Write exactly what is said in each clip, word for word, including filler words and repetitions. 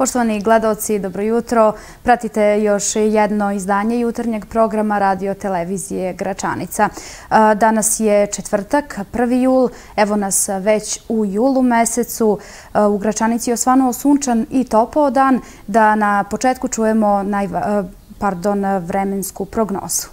Poštovani gledaoci, dobro jutro. Pratite još jedno izdanje jutarnjeg programa Radio televizije Gračanica. Danas je četvrtak, prvi jul. Evo nas već u julu mesecu. U Gračanici je osvanuo sunčan i topao dan. Da na početku čujemo naj, pardon, vremensku prognozu.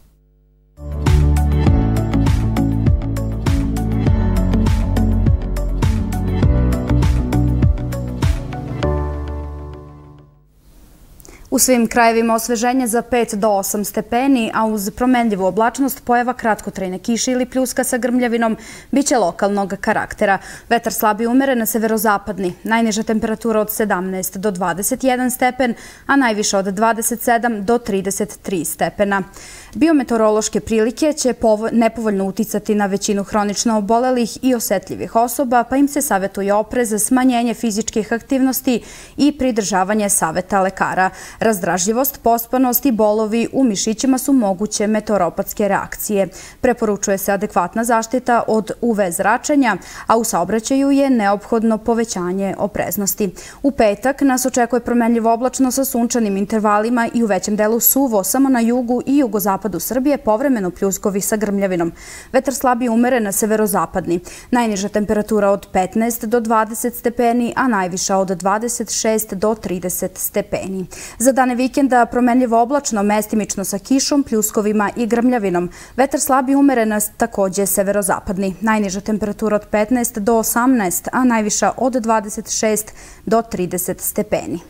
U svim krajevima osveženje za pet do osam stepeni, a uz promenljivu oblačnost pojava kratkotrajne kiše ili pljuska sa grmljavinom biće lokalnog karaktera. Vetar slab i umeren severozapadni. Najniža temperatura od sedamnaest do dvadeset jedan stepen, a najviša od dvadeset sedam do trideset tri stepena. Biometeorološke prilike će nepovoljno uticati na većinu hronično obolelih i osetljivih osoba, pa im se savjetuje oprez, smanjenje fizičkih aktivnosti i pridržavanje saveta lekara. Razdražljivost, pospanost i bolovi u mišićima su moguće meteoropatske reakcije. Preporučuje se adekvatna zaštita od U V zračenja, a u saobraćaju je neophodno povećanje opreznosti. U petak nas očekuje promenljivo oblačno sa sunčanim intervalima i u većem delu suvo, samo na jugu i jugozapadu Srbije povremeno pljuskovi sa grmljavinom. Vetar slab i umeren severozapadni. Najniža temperatura od petnaest do dvadeset stepeni, a najviša od dvadeset šest do trideset stepeni. Za dane vikenda promenljivo oblačno, mestimično sa kišom, pljuskovima i grmljavinom. Vetar slab i umeren takođe severozapadni. Najniža temperatura od petnaest do osamnaest, a najviša od dvadeset šest do trideset stepeni.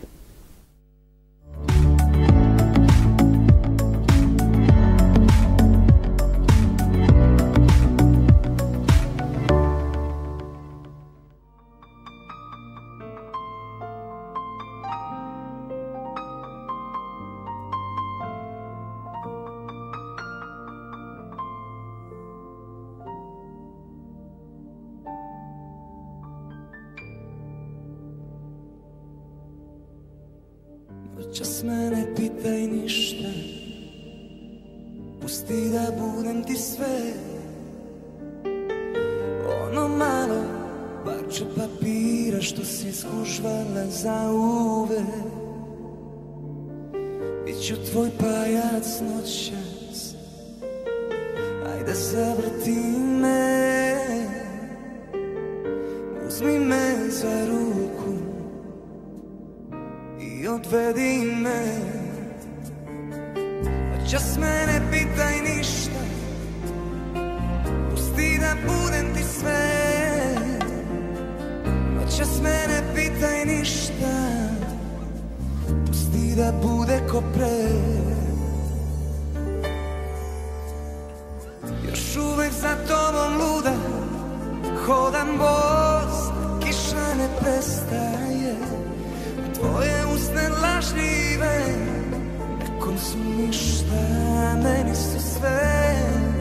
Noćas me ne pitaj ništa, pusti da budem ti sve. Ono malo parče papira što si skužvala za uvek, biću tvoj pajac noćas, ajde zavrti me, uzmi me za ruku i odvedi me. Noćas me ne pitaj ništa, pusti da budem ti sve. Noćas me ne pitaj ništa, pusti da bude ko pre. Još uvek za tobom luda, hodam bos, kiša ne prestaje. Tvoje usne lažljive, nekom su ništa, meni su sve.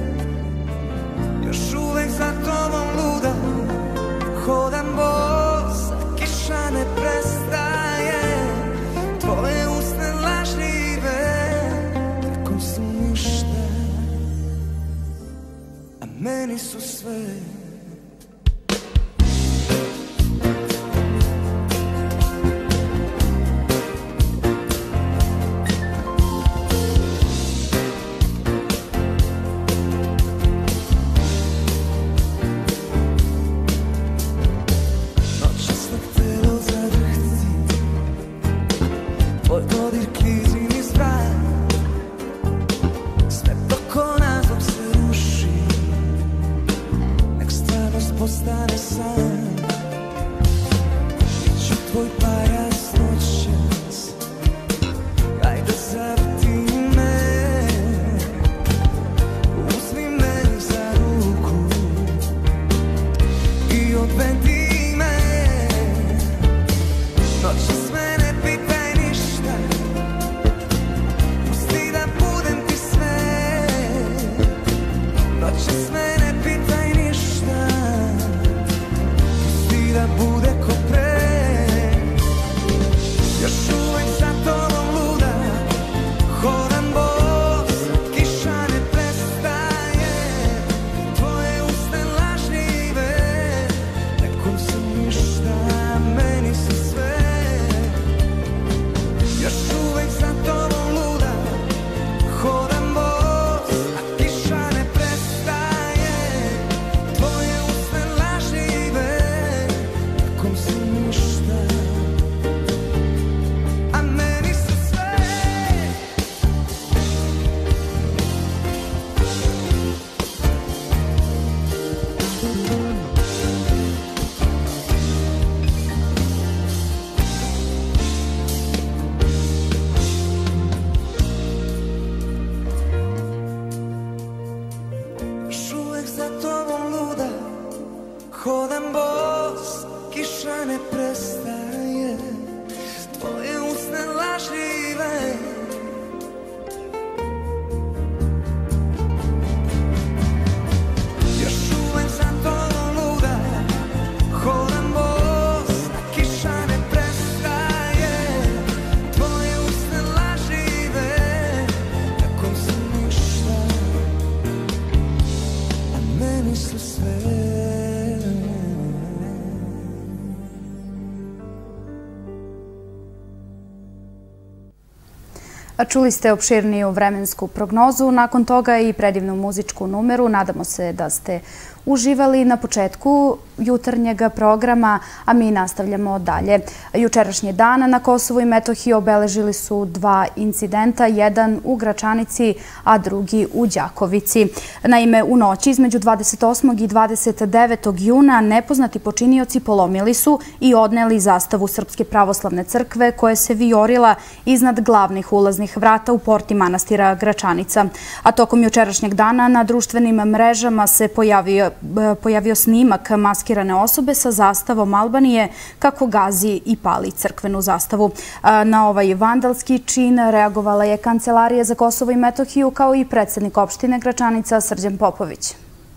Još uvek za tobom luda, hodam bos, kiša ne prestaje. Tvoje usne lažljive, nekom su ništa, a meni su sve. Čuli ste opširniju vremensku prognozu, nakon toga i predivnu muzičku numeru. Nadamo se da ste uživali na početku jutarnjeg programa, a mi nastavljamo dalje. Jučerašnji dan na Kosovu i Metohiji obeležili su dva incidenta, jedan u Gračanici, a drugi u Đakovici. Naime, u noći između dvadeset osmog i dvadeset devetog juna nepoznati počinioci polomili su i odneli zastavu Srpske pravoslavne crkve koja se vijorila iznad glavnih ulaznih vrata u porti manastira Gračanica. A tokom jučerašnjeg dana na društvenim mrežama se pojavio pojavio snimak maskirane osobe sa zastavom Albanije kako gazi i pali crkvenu zastavu. Na ovaj vandalski čin reagovala je Kancelarija za Kosovo i Metohiju kao i predsjednik opštine Gračanica Srđan Popović.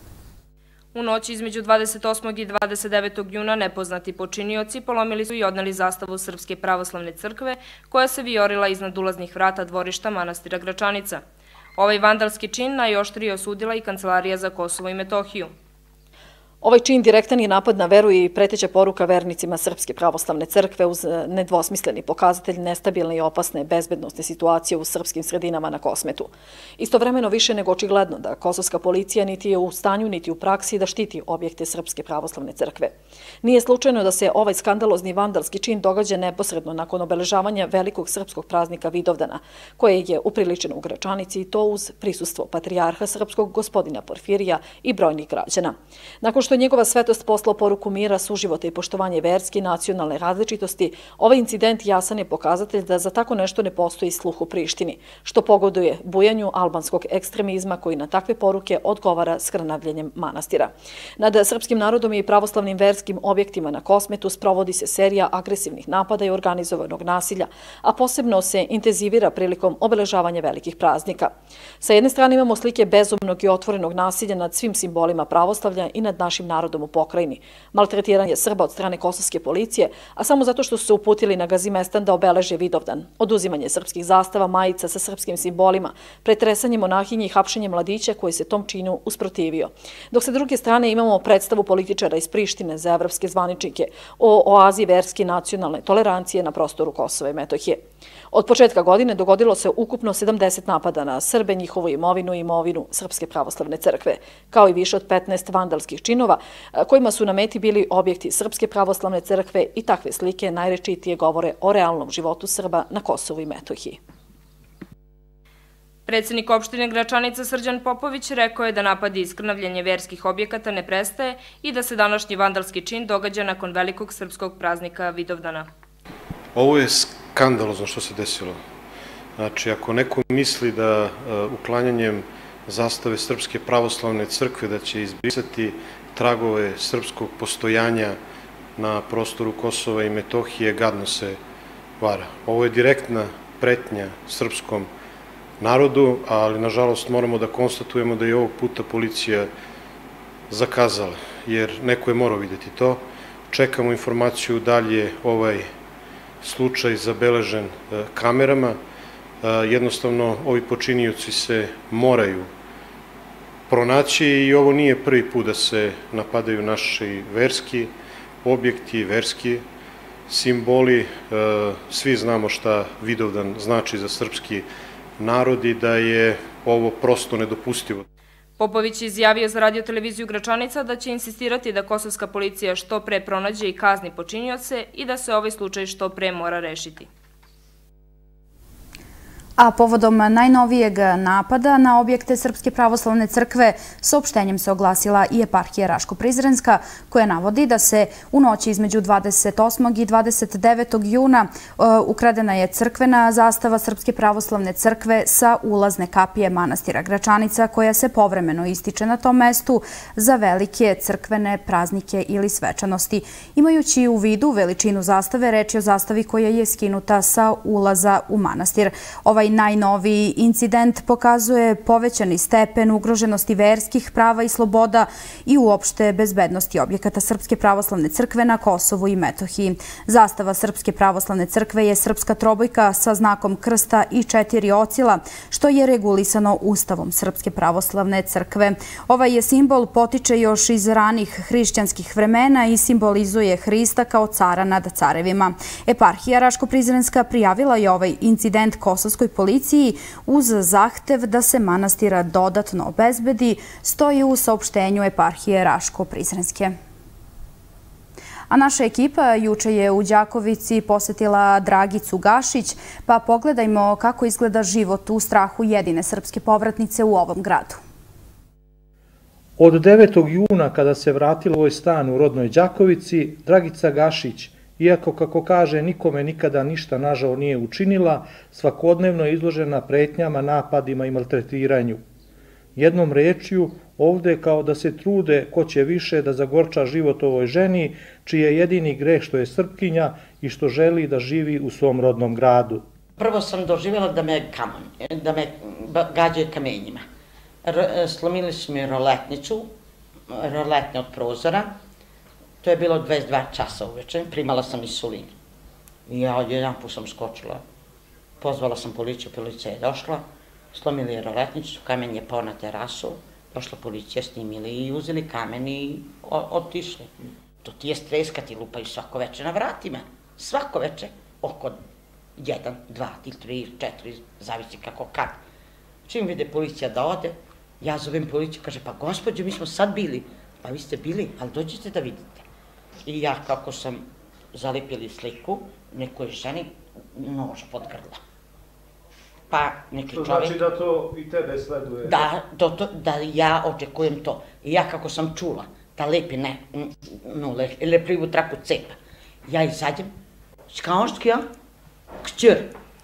U noći između dvadeset osmog i dvadeset devetog juna nepoznati počinioci polomili su i odneli zastavu Srpske pravoslavne crkve koja se vijorila iznad ulaznih vrata dvorišta manastira Gračanica. Ovaj vandalski čin najoštrije osudila i Kancelarija za Kosovo i Metohiju. Ovaj čin direktan je napad na veru i preteća poruka vernicima Srpske pravoslavne crkve uz nedvosmisleni pokazatelj nestabilne i opasne bezbednosne situacije u srpskim sredinama na Kosmetu. Istovremeno više nego očigledno da kosovska policija niti je u stanju niti u praksi da štiti objekte Srpske pravoslavne crkve. Nije slučajno da se ovaj skandalozni vandalski čin događa neposredno nakon obeležavanja velikog srpskog praznika Vidovdana, koje je upriličeno u Gračanici i to uz prisustvo patrijarha srpskog gospodina Porfirija i brojnih građana. Nakon što je njegova svetost poslao poruku mira, suživota i poštovanje verske i nacionalne različitosti, ovaj incident jasan je pokazatelj da za tako nešto ne postoji sluh u Prištini, što pogoduje bujanju albanskog ekstremizma koji na takve poruke odgovara skrnavljenjem manastira. Nad srpskim narodom i pravoslavnim verskim objektima na Kosmetu sprovodi se serija agresivnih napada i organizovanog nasilja, a posebno se intenzivira prilikom obeležavanja velikih praznika. Sa jedne strane imamo slike bezumnog i otvorenog nasilja nad svim simbolima pravoslavlja i nad našim narodom u pokrajini, maltretiranje Srba od strane kosovske policije, a samo zato što su se uputili na Gazimestan da obeleže Vidovdan, oduzimanje srpskih zastava, majica sa srpskim simbolima, pretresanje monahinje i hapšenje mladića koji se tom činu usprotivio. Dok sa druge strane imamo predstavu političara iz Prištine za evropske zvaničnike o oazi verske nacionalne tolerancije na prostoru Kosova i Metohije. Od početka godine dogodilo se ukupno sedamdeset napada na Srbe, njihovu imovinu i imovinu Srpske pravoslavne crkve, kao i više od petnaest vandalskih činova kojima su na meti bili objekti Srpske pravoslavne crkve i takve slike najrečitije govore o realnom životu Srba na Kosovu i Metohiji. Predsjednik opštine Gračanica Srđan Popović rekao je da napadi i skrnavljenje verskih objekata ne prestaje i da se današnji vandalski čin događa nakon velikog srpskog praznika Vidovdana. Ovo je skandalozno što se desilo. Znači, ako neko misli da uklanjanjem zastave Srpske pravoslavne crkve da će izbrisati tragove srpskog postojanja na prostoru Kosova i Metohije, gadno se vara. Ovo je direktna pretnja srpskom narodu, ali nažalost moramo da konstatujemo da je ovog puta policija zakazala, jer neko je morao vidjeti to. Čekamo informaciju da li je ovaj slučaj zabeležen kamerama. Jednostavno, ovi počinioci se moraju pronaći i ovo nije prvi put da se napadaju naši verski objekti, verski simboli. Svi znamo šta Vidovdan znači za srpski narod i da je ovo prosto nedopustivo. Popović je izjavio za radioteleviziju Gračanica da će insistirati da kosovska policija što pre pronađe i kazni počinioce i da se ovaj slučaj što pre mora rešiti. A povodom najnovijeg napada na objekte Srpske pravoslavne crkve saopštenjem se oglasila i eparhija Raško-Prizrenska koja navodi da se u noći između dvadeset osmog i dvadeset devetog juna ukradena je crkvena zastava Srpske pravoslavne crkve sa ulazne kapije manastira Gračanica koja se povremeno ističe na tom mestu za velike crkvene praznike ili svečanosti. Imajući u vidu veličinu zastave, reč je o zastavi koja je skinuta sa ulaza u manastir. Ovaj najnoviji incident pokazuje povećani stepen ugroženosti verskih prava i sloboda i uopšte bezbednosti objekata Srpske pravoslavne crkve na Kosovu i Metohiji. Zastava Srpske pravoslavne crkve je srpska trobojka sa znakom krsta i četiri ocila, što je regulisano Ustavom Srpske pravoslavne crkve. Ovaj je simbol potiče još iz ranih hrišćanskih vremena i simbolizuje Hrista kao cara nad carevima. Eparhija Raško-Prizrenska prijavila je ovaj incident kosovskoj policiji policiji uz zahtev da se manastira dodatno obezbedi, stoji u saopštenju eparhije Raško-Prizrenske. A naša ekipa juče je u Đakovici posetila Dragicu Gašić, pa pogledajmo kako izgleda život u strahu jedine srpske povratnice u ovom gradu. Od devetog juna kada se vratila u svoj stan u rodnoj Đakovici, Dragica Gašić, iako kako kaže nikome nikada ništa nažao nije učinila, svakodnevno je izložena pretnjama, napadima i maltretiranju. Jednom rečju, ovde kao da se trude ko će više da zagorča život ovoj ženi, čiji je jedini greh što je Srpkinja i što želi da živi u svom rodnom gradu. Prvo sam doživjela da me kamen, da me gađaju kamenjima. Slomili su mi roletnicu, roletne od prozora. To je bilo dvadeset dva časa uveče, primala sam insulin. I ja jedan put sam skočila. Pozvala sam policiju, policija je došla, slomili je roletnicu, kamen je pao na terasu, došla policija, snimili i uzeli kamen i otišli. To ti je stres kad ti lupaju svako veče na vratima. Svako veče, oko jedan, dva, tri, četiri, zavisi kako kad. Čim vide policija da ode, ja zovem policiju, kaže, pa gospođo, mi smo sad bili. Pa vi ste bili, ali dođite da vidite. I ja, kako sam zalepili sliku, nekoj ženi noža pod grla. Pa neki čovjek... To znači da to i tebe sleduje? Da, da ja očekujem to. I ja, kako sam čula, da lepi ne, no, lepljivu traku cepa. Ja izađem, skaonštki ja, kćer.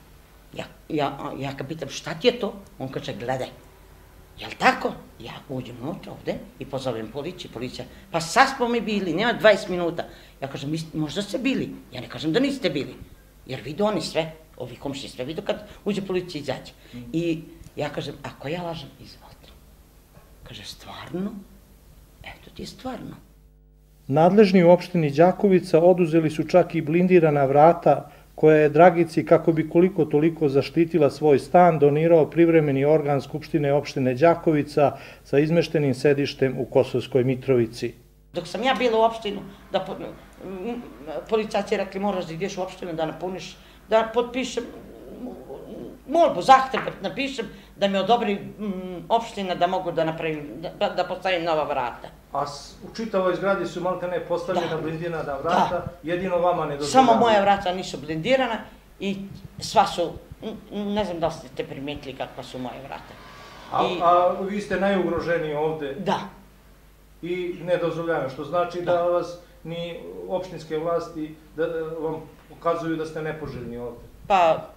Ja ga pitam, šta ti je to? On kaže, gledaj. Jel' tako? Ja uđem unutra ovde i pozovem policiju. Policija, pa sad smo mi bili, nema dvadeset minuta. Ja kažem, možda ste bili. Ja ne kažem da niste bili. Jer vidu oni sve, ovi komši sve vidu kad uđe policija i izađe. I ja kažem, ako ja lažem, izvolite. Kaže, stvarno? Eto ti je stvarno. Nadležni u opštini Đakovica oduzeli su čak i blindirana vrata koja je Dragici, kako bi koliko toliko zaštitila svoj stan, donirao privremeni organ Skupštine opštine Đakovica sa izmeštenim sedištem u Kosovskoj Mitrovici. Dok sam ja bila u opštinu, policajci je rekli moraš da ideš u opštinu da napuniš, da potpišem molbu, zahtev da napišem, da mi odobri opština da mogu da napravim, da postavim nova vrata. A u čitavoj zgradi su malte ne postavljena blindirana vrata, jedino vama ne dozvoljavaju? Samo moja vrata nisu blindirana i sva su, ne znam da ste primetili kakva su moje vrata. A vi ste najugroženiji ovde? Da. I ne dozvoljavaju, što znači da vas ni opštinske vlasti vam ukazuju da ste nepoželjni ovde? Pa,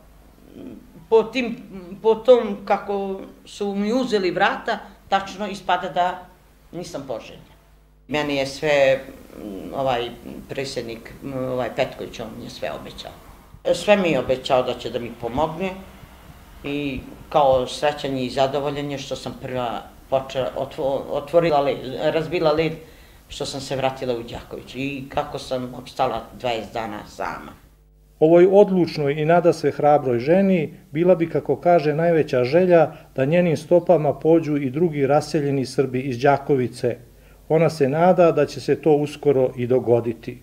po tom kako su mi uzeli vrata, tačno ispada da nisam poželjna. Meni je sve, ovaj predsjednik, ovaj Petković, on je sve obećao. Sve mi je obećao da će da mi pomogne i kao srećanje i zadovoljenje što sam prva počela, otvorila led, razbila led, što sam se vratila u Đaković i kako sam opstala dvadeset dana sama. Ovoj odlučnoj i nadasve hrabroj ženi bila bi, kako kaže, najveća želja da njenim stopama pođu i drugi raseljeni Srbi iz Đakovice. Ona se nada da će se to uskoro i dogoditi.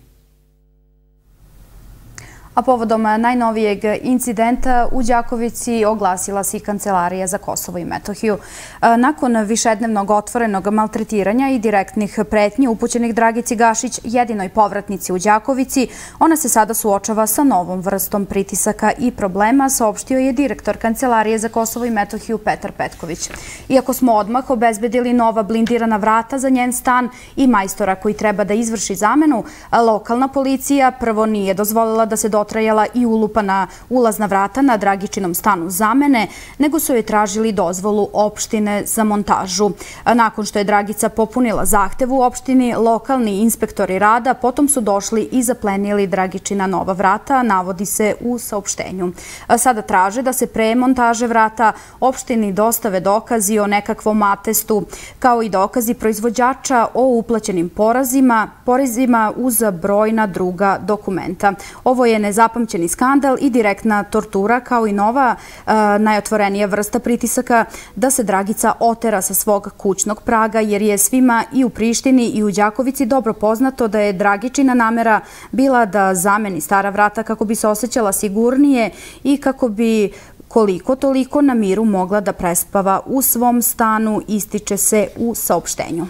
A povodom najnovijeg incidenta u Đakovici oglasila se i Kancelarija za Kosovo i Metohiju. Nakon višednevnog otvorenog maltretiranja i direktnih pretnji upućenih Dragici Gašić, jedinoj povratnici u Đakovici, ona se sada suočava sa novom vrstom pritisaka i problema, saopštio je direktor Kancelarije za Kosovo i Metohiju Petar Petković. Iako smo odmah obezbedili nova blindirana vrata za njen stan i majstora koji treba da izvrši zamenu, lokalna policija prvo nije dozvolila da se dotrajala i ulupana ulazna vrata na Dragičinom stanu zamene, nego su joj tražili dozvolu opštine za montažu. Nakon što je Dragica popunila zahtev u opštini, lokalni inspektori rada potom su došli i zaplenili Dragičina nova vrata, navodi se u saopštenju. Sada traže da se pre montaže vrata opštini dostave dokazi o nekakvom atestu, kao i dokazi proizvođača o uplaćenim porezima, porezima uz brojna druga dokumenta. Ovo je nezapamćeni skandal i direktna tortura, kao i nova najotvorenija vrsta pritisaka da se Dragica otera sa svog kućnog praga, jer je svima i u Prištini i u Đakovici dobro poznato da je Dragičina namera bila da zameni stara vrata kako bi se osjećala sigurnije i kako bi koliko toliko na miru mogla da prespava u svom stanu, ističe se u saopštenju.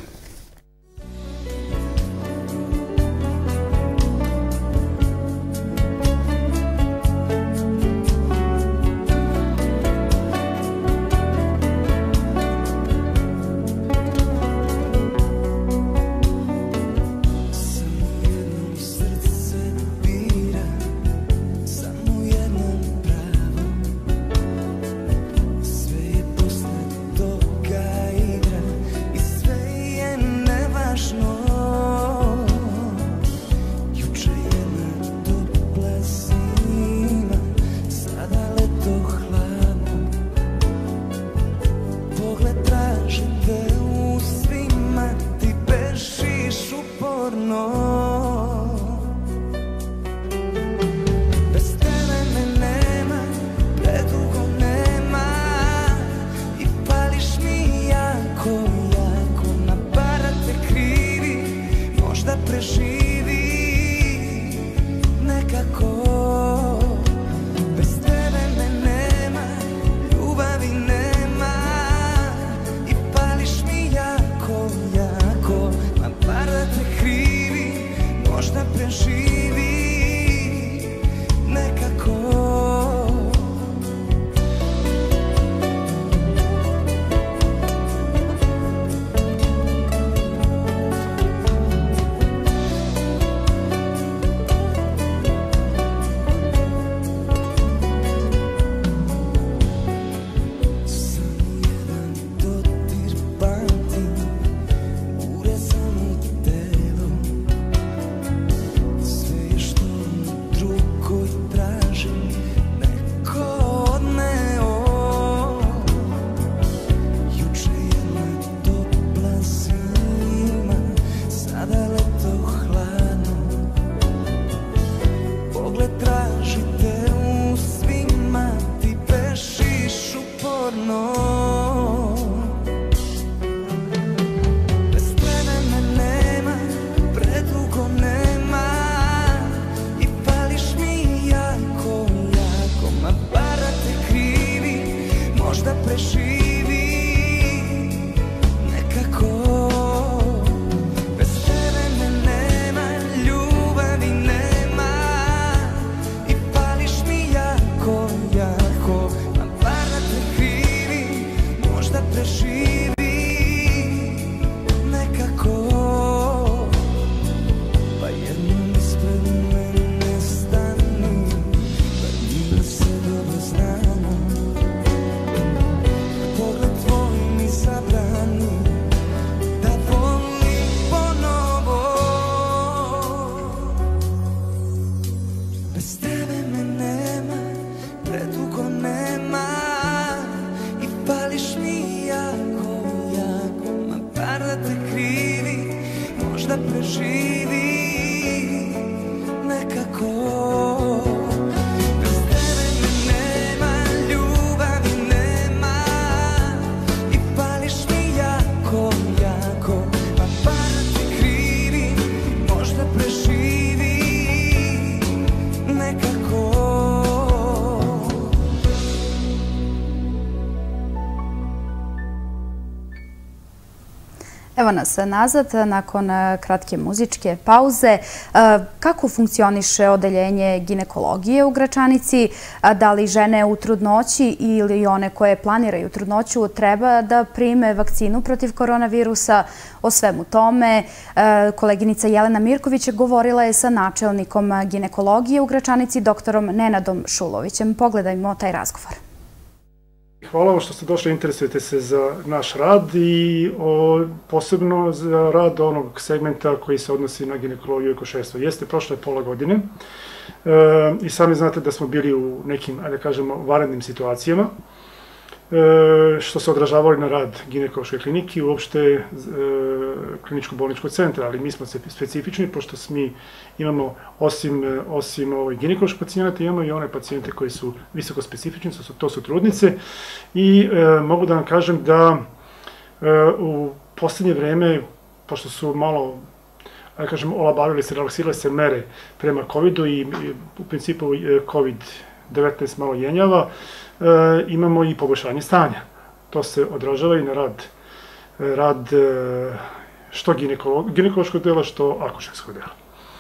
Evo nas nazad, nakon kratke muzičke pauze. Kako funkcioniše odeljenje ginekologije u Gračanici? Da li žene u trudnoći ili one koje planiraju trudnoću treba da prime vakcinu protiv koronavirusa? O svemu tome koleginica Jelena Mirković govorila je sa načelnikom ginekologije u Gračanici, doktorom Nenadom Šulovićem. Pogledajmo taj razgovor. Hvala vam što ste došli, interesujete se za naš rad i o, posebno za rad onog segmenta koji se odnosi na ginekologiju i akušerstvo. Jeste, prošle pola godine e, i sami znate da smo bili u nekim, ajde kažemo, vanrednim situacijama, e, što se odražavali na rad ginekološke klinike i uopšte e, kliničko-bolničkog centra, ali mi smo specifični, pošto mi imamo, osim, osim ovaj, ginekoloških pacijenata, imamo i one pacijente koji su visoko specifični, to su, to su trudnice i e, mogu da vam kažem da e, u poslednje vreme, pošto su malo, da kažem, olabavili se, relaksirale se mere prema kovidu i, i u principu COVID devetnaest malo jenjava, imamo i poboljšanje stanja. To se odražava i na rad, rad što ginekološkog dela, što akušerskog dela.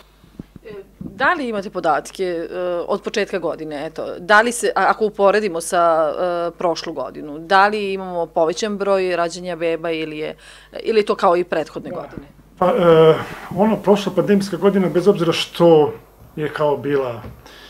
Da li imate podatke od početka godine, eto, da li se, ako uporedimo sa prošlu godinu, da li imamo povećan broj rađanja beba ili je, ili je to kao i prethodne godine? Pa, ono, prošla pandemijska godina, bez obzira što je kao bila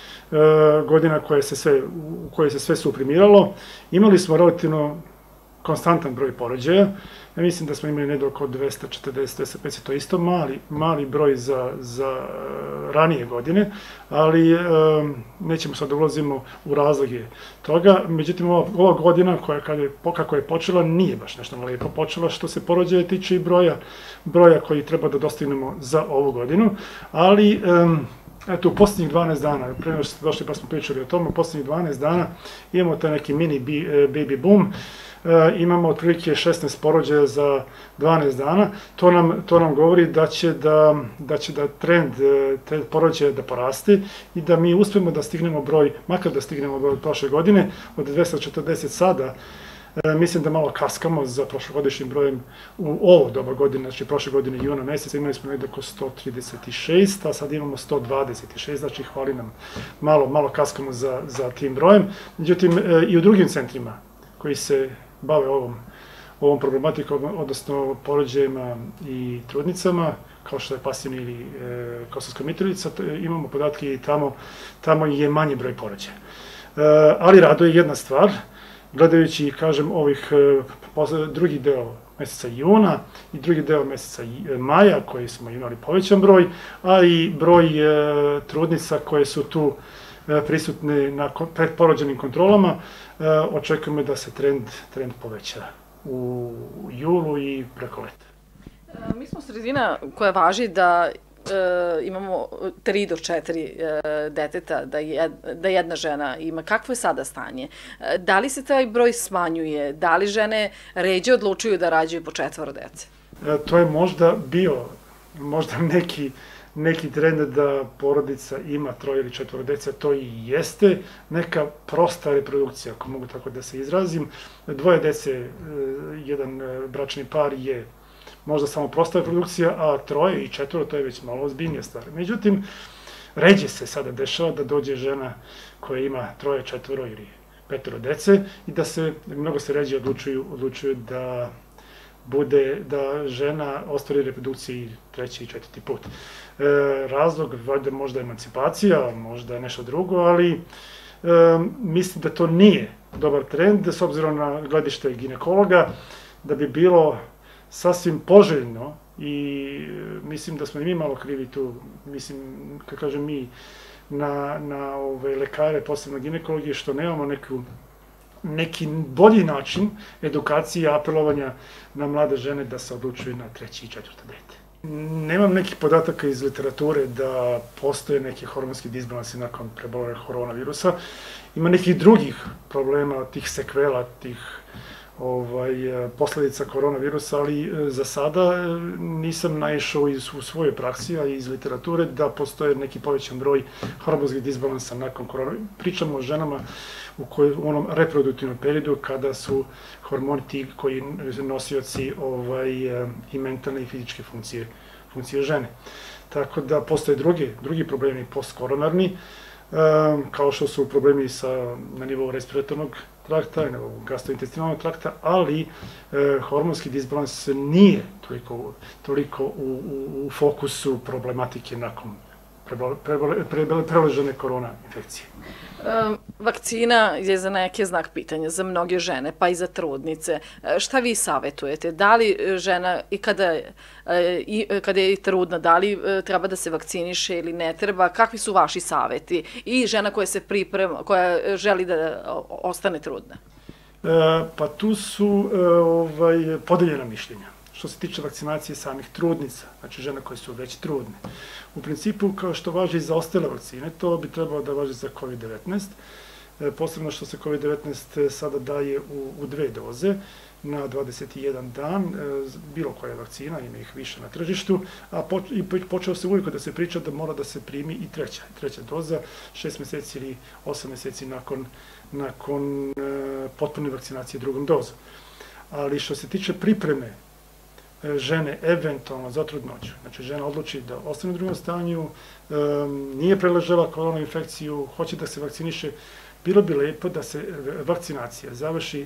godina koja se sve, u kojoj se sve suprimiralo, imali smo relativno konstantan broj porođaja. Ja mislim da smo imali negdje oko dvesta četrdeset do dvesta pedeset, to je isto mali, mali broj za, za ranije godine, ali e, nećemo sad da ulazimo u razloge toga. Međutim, ova, ova godina koja kad je, kako je počela nije baš nešto lepo počela što se porođaja tiče i broja, broja koji treba da dostignemo za ovu godinu, ali e, eto, u posljednjih dvanaest dana, pre nego što ste došli pa smo pričali o tomu, u posljednjih dvanaest dana imamo taj neki mini baby boom, imamo otprilike šesnaest porođaja za dvanaest dana. To nam, to nam govori da će da, da će da trend, trend porođaja da poraste i da mi uspemo da stignemo broj, makar da stignemo broj prošle godine, od dvesta četrdeset sada, mislim da malo kaskamo za prošlogodišnjim brojem u ovo doba godine, znači prošle godine juna meseca imali smo negdje oko sto trideset šest, a sad imamo sto dvadeset šest, znači hvali nam, malo, malo kaskamo za, za tim brojem. Međutim, i u drugim centrima koji se bave ovom, ovom problematikom, odnosno porođajima i trudnicama, kao što je Pastina ili e, Kosovska Mitrovica, imamo podatke i tamo, tamo je manji broj porođaja. E, ali raduje jedna stvar, gledajući, kažem, ovih e, drugi deo meseca juna i drugi deo meseca maja, koji smo imali povećan broj, a i broj e, trudnica koje su tu e, prisutne na predporođenim kontrolama, očekujemo da se trend, trend poveća u julu i preko leta. Mi smo sredina koja važi da e, imamo tri do četiri e, deteta, da, jed, da jedna žena ima. Kakvo je sada stanje? E, da li se taj broj smanjuje? Da li žene ređe odlučuju da rađaju po četvoro dece? E, to je možda bio, možda neki neki trend da porodica ima troje ili četvoro dece, to i jeste neka prosta reprodukcija, ako mogu tako da se izrazim. Dvoje dece, jedan bračni par je možda samo prosta reprodukcija, a troje i četvoro to je već malo ozbiljnija stvar. Međutim, ređe se sada dešava da dođe žena koja ima troje, četvoro ili petoro dece i da se, mnogo se ređe odlučuju, odlučuju da bude da žena ostvari reprodukciju treći i četvrti put. E, razlog, valjda možda emancipacija, možda nešto drugo, ali e, mislim da to nije dobar trend, s obzirom na gledište ginekologa, da bi bilo sasvim poželjno i mislim da smo i mi malo krivi tu, mislim, kako kažem mi, na, na ove lekare, posebno ginekologije, što nemamo neku neki bolji način edukacije i apelovanja na mlade žene da se odlučuju na treći i četvrto dete. Nemam nekih podataka iz literature da postoje neki hormonski disbalansi nakon prebolenja koronavirusa. Ima nekih drugih problema, tih sekvela, tih ovaj, posledica koronavirusa, ali za sada nisam naišao u svojoj praksi, a iz literature, da postoje neki povećan broj hormonskih disbalansa nakon koronavirusa. Pričamo o ženama u, koj, u onom reproduktivnom periodu kada su hormoni ti koji nosioci ovaj, i mentalne i fizičke funkcije, funkcije žene. Tako da postoje drugi, drugi problemi postkoronarni, kao što su problemi sa, na nivou respiratornog trakta, na nivou gastrointestinalnog trakta, ali e, hormonski disbalans nije toliko, toliko u, u, u fokusu problematike nakon preležene korona infekcije. E, vakcina je za neke znak pitanja, za mnoge žene, pa i za trudnice. E, šta vi savjetujete? Da li žena i kada, e, i, kada je trudna, da li e, treba da se vakciniše ili ne treba? Kakvi su vaši savjeti? I žena koja se priprema, koja želi da ostane trudna? E, pa tu su e, ovaj, podeljena mišljenja. Što se tiče vakcinacije samih trudnica, znači žena koje su već trudne. U principu, kao što važi za ostale vakcine, to bi trebalo da važi za kovid devetnaest. posebno što se kovid devetnaest sada daje u, u dve doze na dvadeset jedan dan, bilo koja vakcina, ima ih više na tržištu, a po, i počeo se uvijek da se priča da mora da se primi i treća, treća doza, šest meseci ili osam meseci nakon, nakon e, potpune vakcinacije drugom dozom. Ali što se tiče pripreme žene eventualno za trudnoću, znači žena odluči da ostane u drugom stanju, e, nije preležela korona infekciju, hoće da se vakciniše, bilo bi lepo da se vakcinacija završi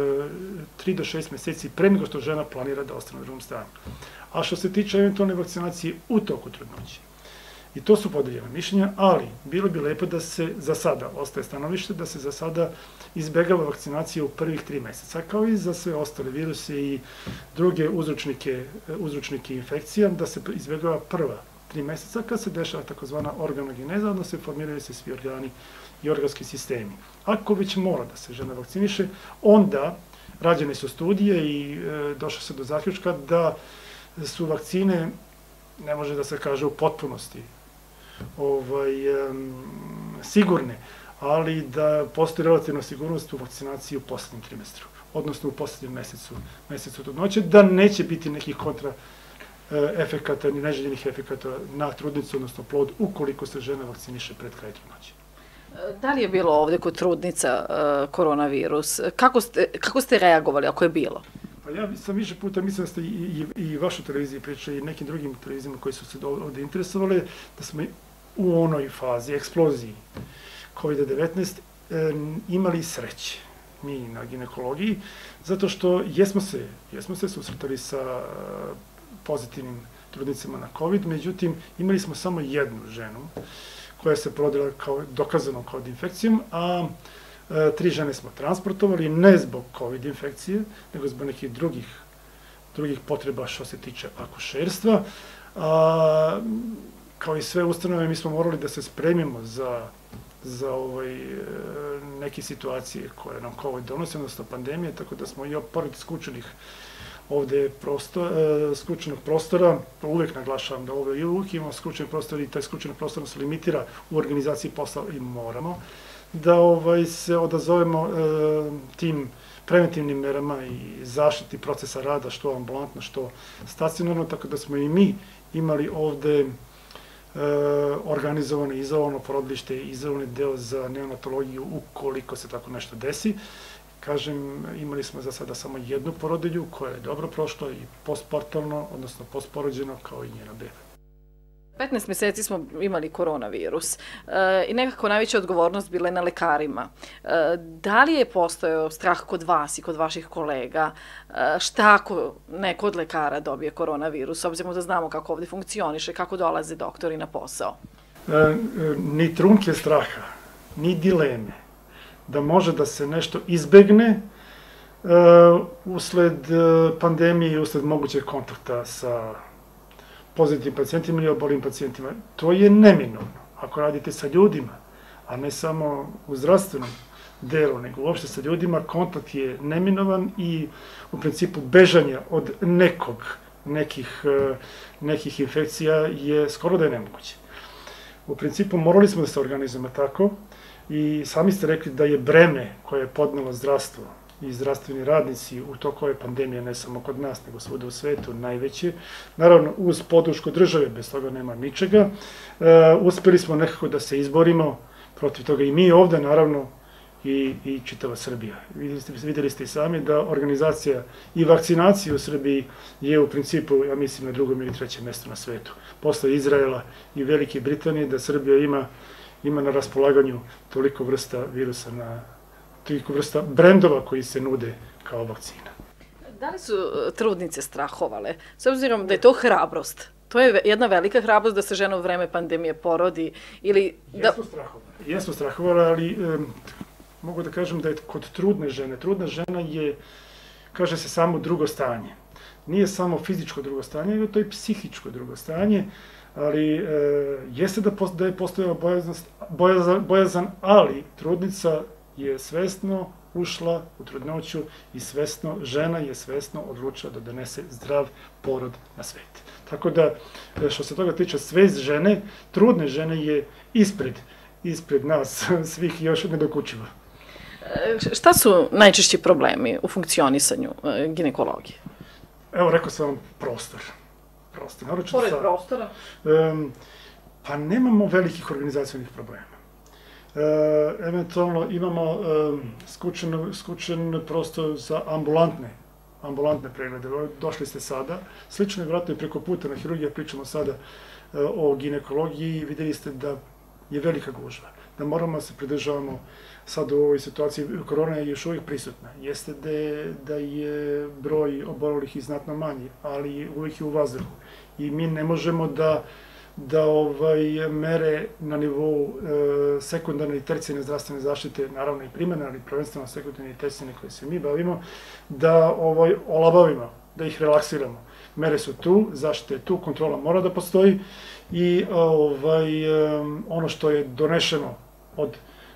tri do šest meseci pre nego što žena planira da ostane u drugom stanju. A što se tiče eventualne vakcinacije u toku trudnoće, i to su podeljena mišljenja, ali bilo bi lepo da se za sada, ostaje stanovište, da se za sada izbegava vakcinacija u prvih tri meseca, kao i za sve ostale viruse i druge uzročnike, uzročnike infekcija, da se izbegava prva tri meseca kad se dešava takozvana organogeneza, odnosno se formiraju se svi organi i organski sistemi. Ako već mora da se žena vakciniše, onda rađene su studije i e, došlo se do zaključka da su vakcine, ne može da se kaže u potpunosti, ovaj, e, sigurne, ali da postoji relativna sigurnost u vakcinaciji u poslednjem trimestru, odnosno u poslednjem mesecu, mesecu trudnoće, da neće biti nekih kontra efekata, ni neželjenih efekata na trudnicu, odnosno plod, ukoliko se žena vakciniše pred kraj trudnoće. Da li je bilo ovde kod trudnica koronavirus? Kako ste, kako ste reagovali, ako je bilo? Pa ja sam više puta, mislim da ste i, i, i vašu televiziji pričali i nekim drugim televizijama koji su se ovde interesovali, da smo u onoj fazi, eksploziji kovid devetnaest, imali sreće, mi na ginekologiji, zato što jesmo se, jesmo se susretali sa pozitivnim trudnicama na COVID, međutim, imali smo samo jednu ženu koja se prodala kao dokazanom COVID infekcijom, a e, tri žene smo transportovali ne zbog COVID infekcije, nego zbog nekih drugih, drugih potreba što se tiče akušerstva. A, kao i sve ustanove, mi smo morali da se spremimo za, za ovaj, neke situacije koje nam COVID donosi, odnosno pandemije, tako da smo i pored skučenih ovde prostor, e, skučenog prostora, uvek naglašavam da ovde uvek imamo skučeni prostor i taj skučeni prostor nas limitira u organizaciji posla i moramo da ovaj, se odazovemo e, tim preventivnim merama i zaštiti procesa rada, što ambulantno, što stacionarno, tako da smo i mi imali ovde e, organizovano, izolano porodilište i izolani deo za neonatologiju ukoliko se tako nešto desi. Kažem, imali smo za sada samo jednu porodilju koja je dobro prošla i postpartalno, odnosno postporođeno kao i njena beba. petnaest meseci smo imali koronavirus e, i nekako najveća odgovornost bila je na lekarima. E, da li je postojao strah kod vas i kod vaših kolega? E, šta ako neko od lekara dobije koronavirus, obzirom da znamo kako ovde funkcioniše, kako dolaze doktori na posao? E, e, ni trunke straha, ni dileme da može da se nešto izbegne uh, usled uh, pandemije i usled mogućeg kontakta sa pozitivnim pacijentima ili obolim pacijentima. To je neminovno. Ako radite sa ljudima, a ne samo u zdravstvenom delu, nego uopšte sa ljudima, kontakt je neminovan i u principu bežanje od nekog, nekih, uh, nekih infekcija je skoro da je nemoguće. U principu morali smo da se organizujemo tako, i sami ste rekli da je breme koje je podnelo zdravstvo i zdravstveni radnici u toku ove pandemije, ne samo kod nas, nego svuda u svetu, najveće. Naravno, uz podršku države, bez toga nema ničega. E, uspeli smo nekako da se izborimo protiv toga i mi ovde, naravno, i, i čitava Srbija. Videli ste, videli ste i sami da organizacija i vakcinacija u Srbiji je u principu, ja mislim, na drugom ili trećem mestu na svetu. Posle Izraela i Velike Britanije, da Srbija ima ima na raspolaganju toliko vrsta virusa, na toliko vrsta brendova koji se nude kao vakcina. Da li su trudnice strahovale? S obzirom da je to hrabrost, to je jedna velika hrabrost da se žena u vreme pandemije porodi ili da... Jesu strahovale, jesu strahovale, ali e, mogu da kažem da je kod trudne žene, trudna žena je, kaže se, samo drugo stanje. Nije samo fizičko drugo stanje, nego to je psihičko drugo stanje, ali e, jeste da, post, da je postojala bojazan, bojazan, ali trudnica je svesno ušla u trudnoću i svesno, žena je svesno odlučila da donese zdrav porod na svet. Tako da, što se toga tiče, svest žene, trudne žene je ispred, ispred nas svih još nedokučiva. Šta su najčešći problemi u funkcionisanju ginekologije? Evo, rekao sam vam prostor. Pored prostora? Pa nemamo velikih organizacijonih problema. Eventualno imamo skučen prostor za ambulantne ambulantne preglede. Došli ste sada. Slično je vratno i preko puta na hirurgija, pričamo sada o ginekologiji i vidjeli ste da je velika gužva. Da moramo se pridržavamo sad u ovoj situaciji. Korona je još uvijek prisutna. Jeste da je broj obolelih i znatno manji, ali uvijek je u vazduhu. I mi ne možemo da da mere na nivou sekundarne i tercijarne zdravstvene zaštite, naravno i primarne, ali prvenstveno sekundarne i tercijarne koje se mi bavimo, da olabavimo, da ih relaksiramo. Mere su tu, zaštita je tu, kontrola mora da postoji i ono što je donešeno od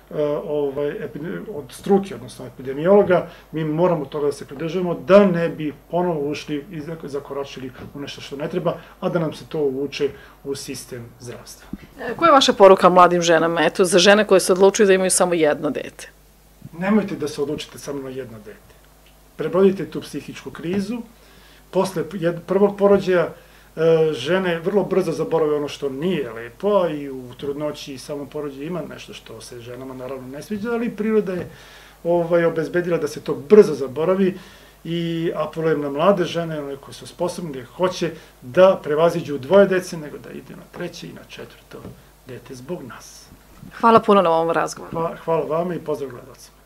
od struke, odnosno epidemiologa, mi moramo toga da se pridržavamo, da ne bi ponovo ušli i zakoračili u nešto što ne treba, a da nam se to uvuče u sistem zdravstva. Koja je vaša poruka mladim ženama, eto, za žene koje se odlučuju da imaju samo jedno dete? Nemojte da se odlučite samo na jedno dete. Prebrodite tu psihičku krizu, posle prvog porođaja žene vrlo brzo zaborave ono što nije lepo i u trudnoći i samom porođaju ima nešto što se ženama naravno ne sviđa, ali priroda je obezbedila da se to brzo zaboravi i apelujem na mlade žene, one koje su sposobne, da hoće da prevaziđu dvoje dece, nego da ide na treće i na četvrto dete zbog nas. Hvala puno na ovom razgovoru. Hvala vama i pozdrav gledalcima.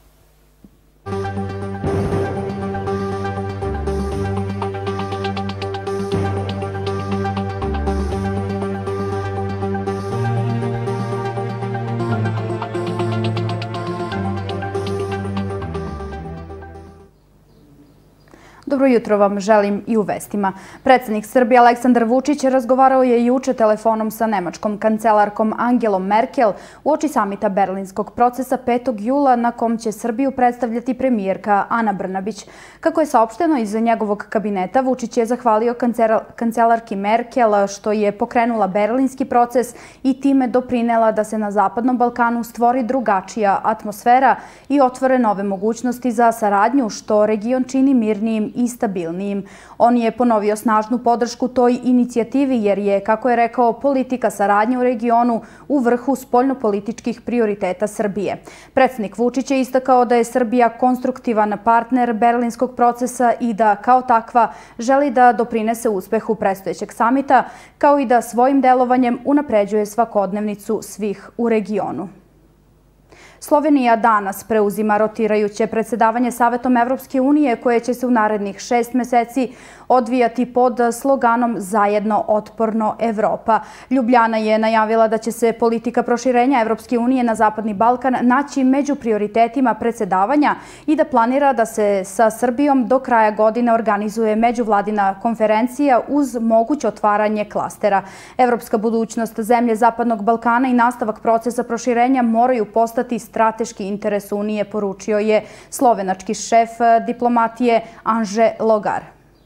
Dobro jutro vam želim i u vestima. Predsjednik Srbije Aleksandar Vučić razgovarao je juče telefonom sa nemačkom kancelarkom Angelom Merkel uoči samita berlinskog procesa petog jula na kom će Srbiju predstavljati premijerka Ana Brnabić. Kako je saopšteno iz njegovog kabineta, Vučić je zahvalio kancelarki Merkel što je pokrenula berlinski proces i time doprinela da se na Zapadnom Balkanu stvori drugačija atmosfera i otvore nove mogućnosti za saradnju što region čini mirnijim i stabilnijim. On je ponovio snažnu podršku toj inicijativi jer je, kako je rekao, politika saradnje u regionu u vrhu spoljnopolitičkih prioriteta Srbije. Predsjednik Vučić je istakao da je Srbija konstruktivan partner berlinskog procesa i da kao takva želi da doprinese uspehu predstojećeg samita, kao i da svojim delovanjem unapređuje svakodnevnicu svih u regionu. Slovenija danas preuzima rotirajuće predsjedavanje Savetom Evropske unije koje će se u narednih šest meseci odvijati pod sloganom Zajedno otporno Evropa. Ljubljana je najavila da će se politika proširenja Evropske unije na Zapadni Balkan naći među prioritetima predsjedavanja i da planira da se sa Srbijom do kraja godine organizuje međuvladina konferencija uz moguće otvaranje klastera. Evropska budućnost zemlje Zapadnog Balkana i nastavak procesa proširenja moraju postati strateški interes Unije, poručio je slovenački šef diplomatije Anže Logar.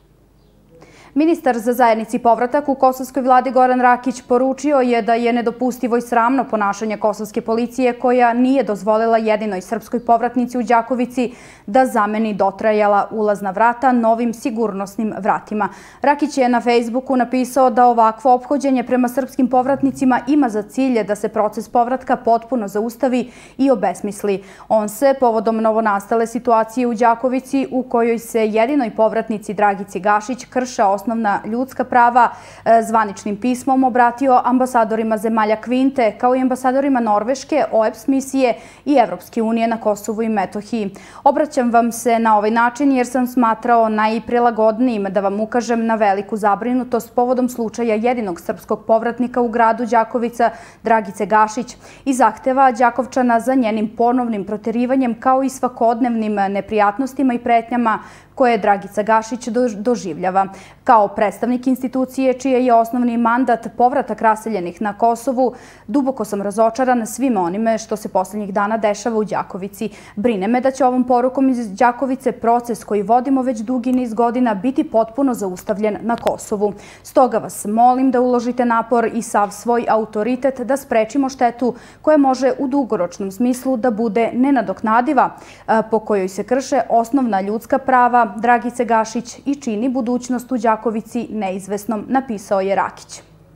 Ministar za zajednici povratak u kosovskoj vladi Goran Rakić poručio je da je nedopustivo i sramno ponašanje kosovske policije koja nije dozvolila jedinoj srpskoj povratnici u Đakovici da zameni dotrajala ulazna vrata novim sigurnosnim vratima. Rakić je na Facebooku napisao da ovakvo ophođenje prema srpskim povratnicima ima za cilj da se proces povratka potpuno zaustavi i obesmisli. On se povodom novonastale situacije u Đakovici u kojoj se jedinoj povratnici Dragici Gašić krše osnovna ljudska prava zvaničnim pismom obratio ambasadorima zemalja Kvinte kao i ambasadorima Norveške, O E B S misije i Evropske unije na Kosovu i Metohiji. Obraćam vam se na ovaj način jer sam smatrao najprilagodnijim da vam ukažem na veliku zabrinutost povodom slučaja jedinog srpskog povratnika u gradu Đakovica Dragice Gašić i zahteva Đakovčana za njenim ponovnim proterivanjem kao i svakodnevnim neprijatnostima i pretnjama koje Dragica Gašić doživljava. Kao Kao predstavnik institucije čije je osnovni mandat povratak raseljenih na Kosovu, duboko sam razočaran svime onime što se posljednjih dana dešava u Đakovici. Brine me da će ovom porukom iz Đakovice proces koji vodimo već dugi niz godina biti potpuno zaustavljen na Kosovu. Stoga vas molim da uložite napor i sav svoj autoritet da sprečimo štetu koja može u dugoročnom smislu da bude nenadoknadiva, po kojoj se krše osnovna ljudska prava Dragice Gašić i čini budućnost u Đakovici neizvesnom, napisao je Rakić.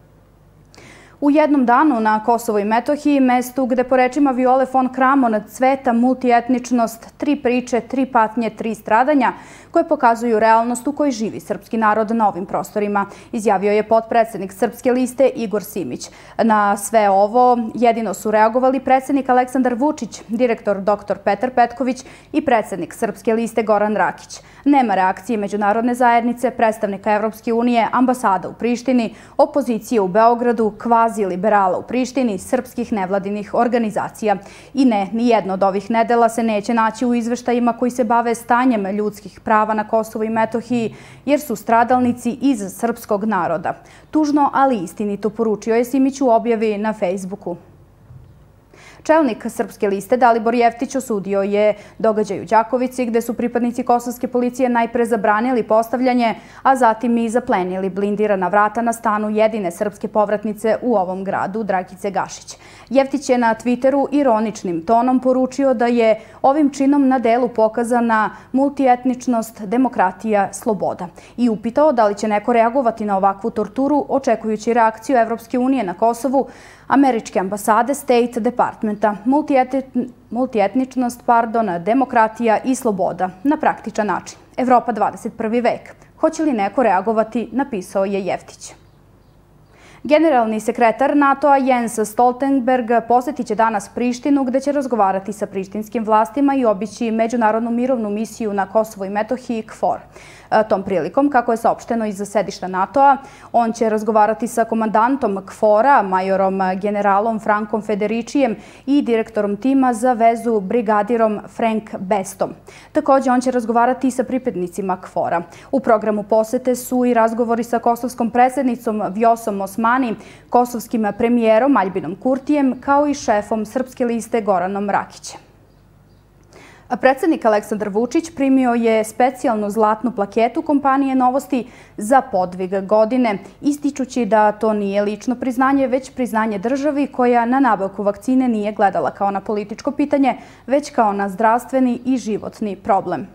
U jednom danu na Kosovo i Metohiji, mestu gde po rečima Viole von Kramon cveta multietničnost, tri priče, tri patnje, tri stradanja, koje pokazuju realnost u kojoj živi srpski narod na ovim prostorima, izjavio je potpredsednik Srpske liste Igor Simić. Na sve ovo jedino su reagovali predsednik Aleksandar Vučić, direktor doktor Petar Petković i predsednik Srpske liste Goran Rakić. Nema reakcije međunarodne zajednice, predstavnika Evropske unije, ambasada u Prištini, opozicije u Beogradu, kvazi liberala u Prištini, srpskih nevladinih organizacija. I ne, nijedno od ovih nedela se neće naći u izveštajima koji se bave stanjem ljudskih prava na Kosovu i Metohiji, jer su stradalnici iz srpskog naroda. Tužno, ali istinito, poručio je Simić u objavi na Facebooku. Čelnik Srpske liste Dalibor Jeftić osudio je događaj u Đakovici gde su pripadnici kosovske policije najpre zabranili postavljanje, a zatim i zaplenili blindirana vrata na stanu jedine srpske povratnice u ovom gradu, Dragice Gašić. Jeftić je na Twitteru ironičnim tonom poručio da je ovim činom na delu pokazana multietničnost, demokratija, sloboda i upitao da li će neko reagovati na ovakvu torturu, očekujući reakciju Evropske unije na Kosovu, američke ambasade, State Departmenta, multietničnost, pardon, demokratija i sloboda na praktičan način. Evropa dvadeset prvi vek. Hoće li neko reagovati, napisao je Jeftić. Generalni sekretar NATO-a Jens Stoltenberg posjetit će danas Prištinu gde će razgovarati sa prištinskim vlastima i obići međunarodnu mirovnu misiju na Kosovo i Metohiji KFOR. Tom prilikom, kako je saopšteno iz sedišta NATO-a, on će razgovarati sa komandantom KFOR-a, majorom generalom Frankom Federičijem i direktorom tima za vezu brigadirom Frank Bestom. Također, on će razgovarati i sa pripadnicima KFOR-a. U programu posete su i razgovori sa kosovskom predsjednicom Vjosom Osmani, kosovskim premijerom Aljbinom Kurtijem, kao i šefom Srpske liste Goranom Rakićem. Predsednik Aleksandar Vučić primio je specijalnu zlatnu plaketu kompanije Novosti za podvig godine, ističući da to nije lično priznanje, već priznanje državi koja na nabavku vakcine nije gledala kao na političko pitanje, već kao na zdravstveni i životni problem.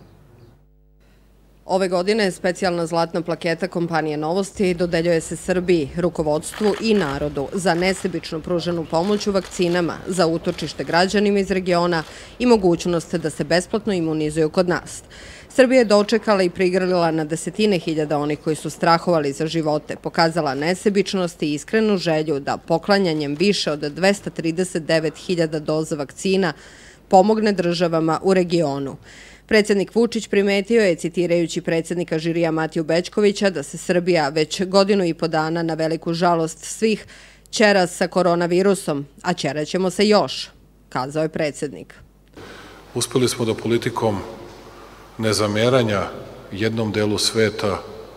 Ove godine specijalna zlatna plaketa kompanije Novosti dodeljuje se Srbiji, rukovodstvu i narodu za nesebično pruženu pomoć u vakcinama, za utočište građanima iz regiona i mogućnost da se besplatno imunizuju kod nas. Srbija je dočekala i prigrlila na desetine hiljada onih koji su strahovali za živote, pokazala nesebičnost i iskrenu želju da poklanjanjem više od dvesta trideset devet hiljada doza vakcina pomogne državama u regionu. Predsjednik Vučić primetio je, citirajući predsjednika žirija Matiju Bećkovića, da se Srbija već godinu i po dana na veliku žalost svih ćera sa koronavirusom, a ćeraćemo se još, kazao je predsjednik. Uspeli smo da politikom nezameranja jednom delu sveta,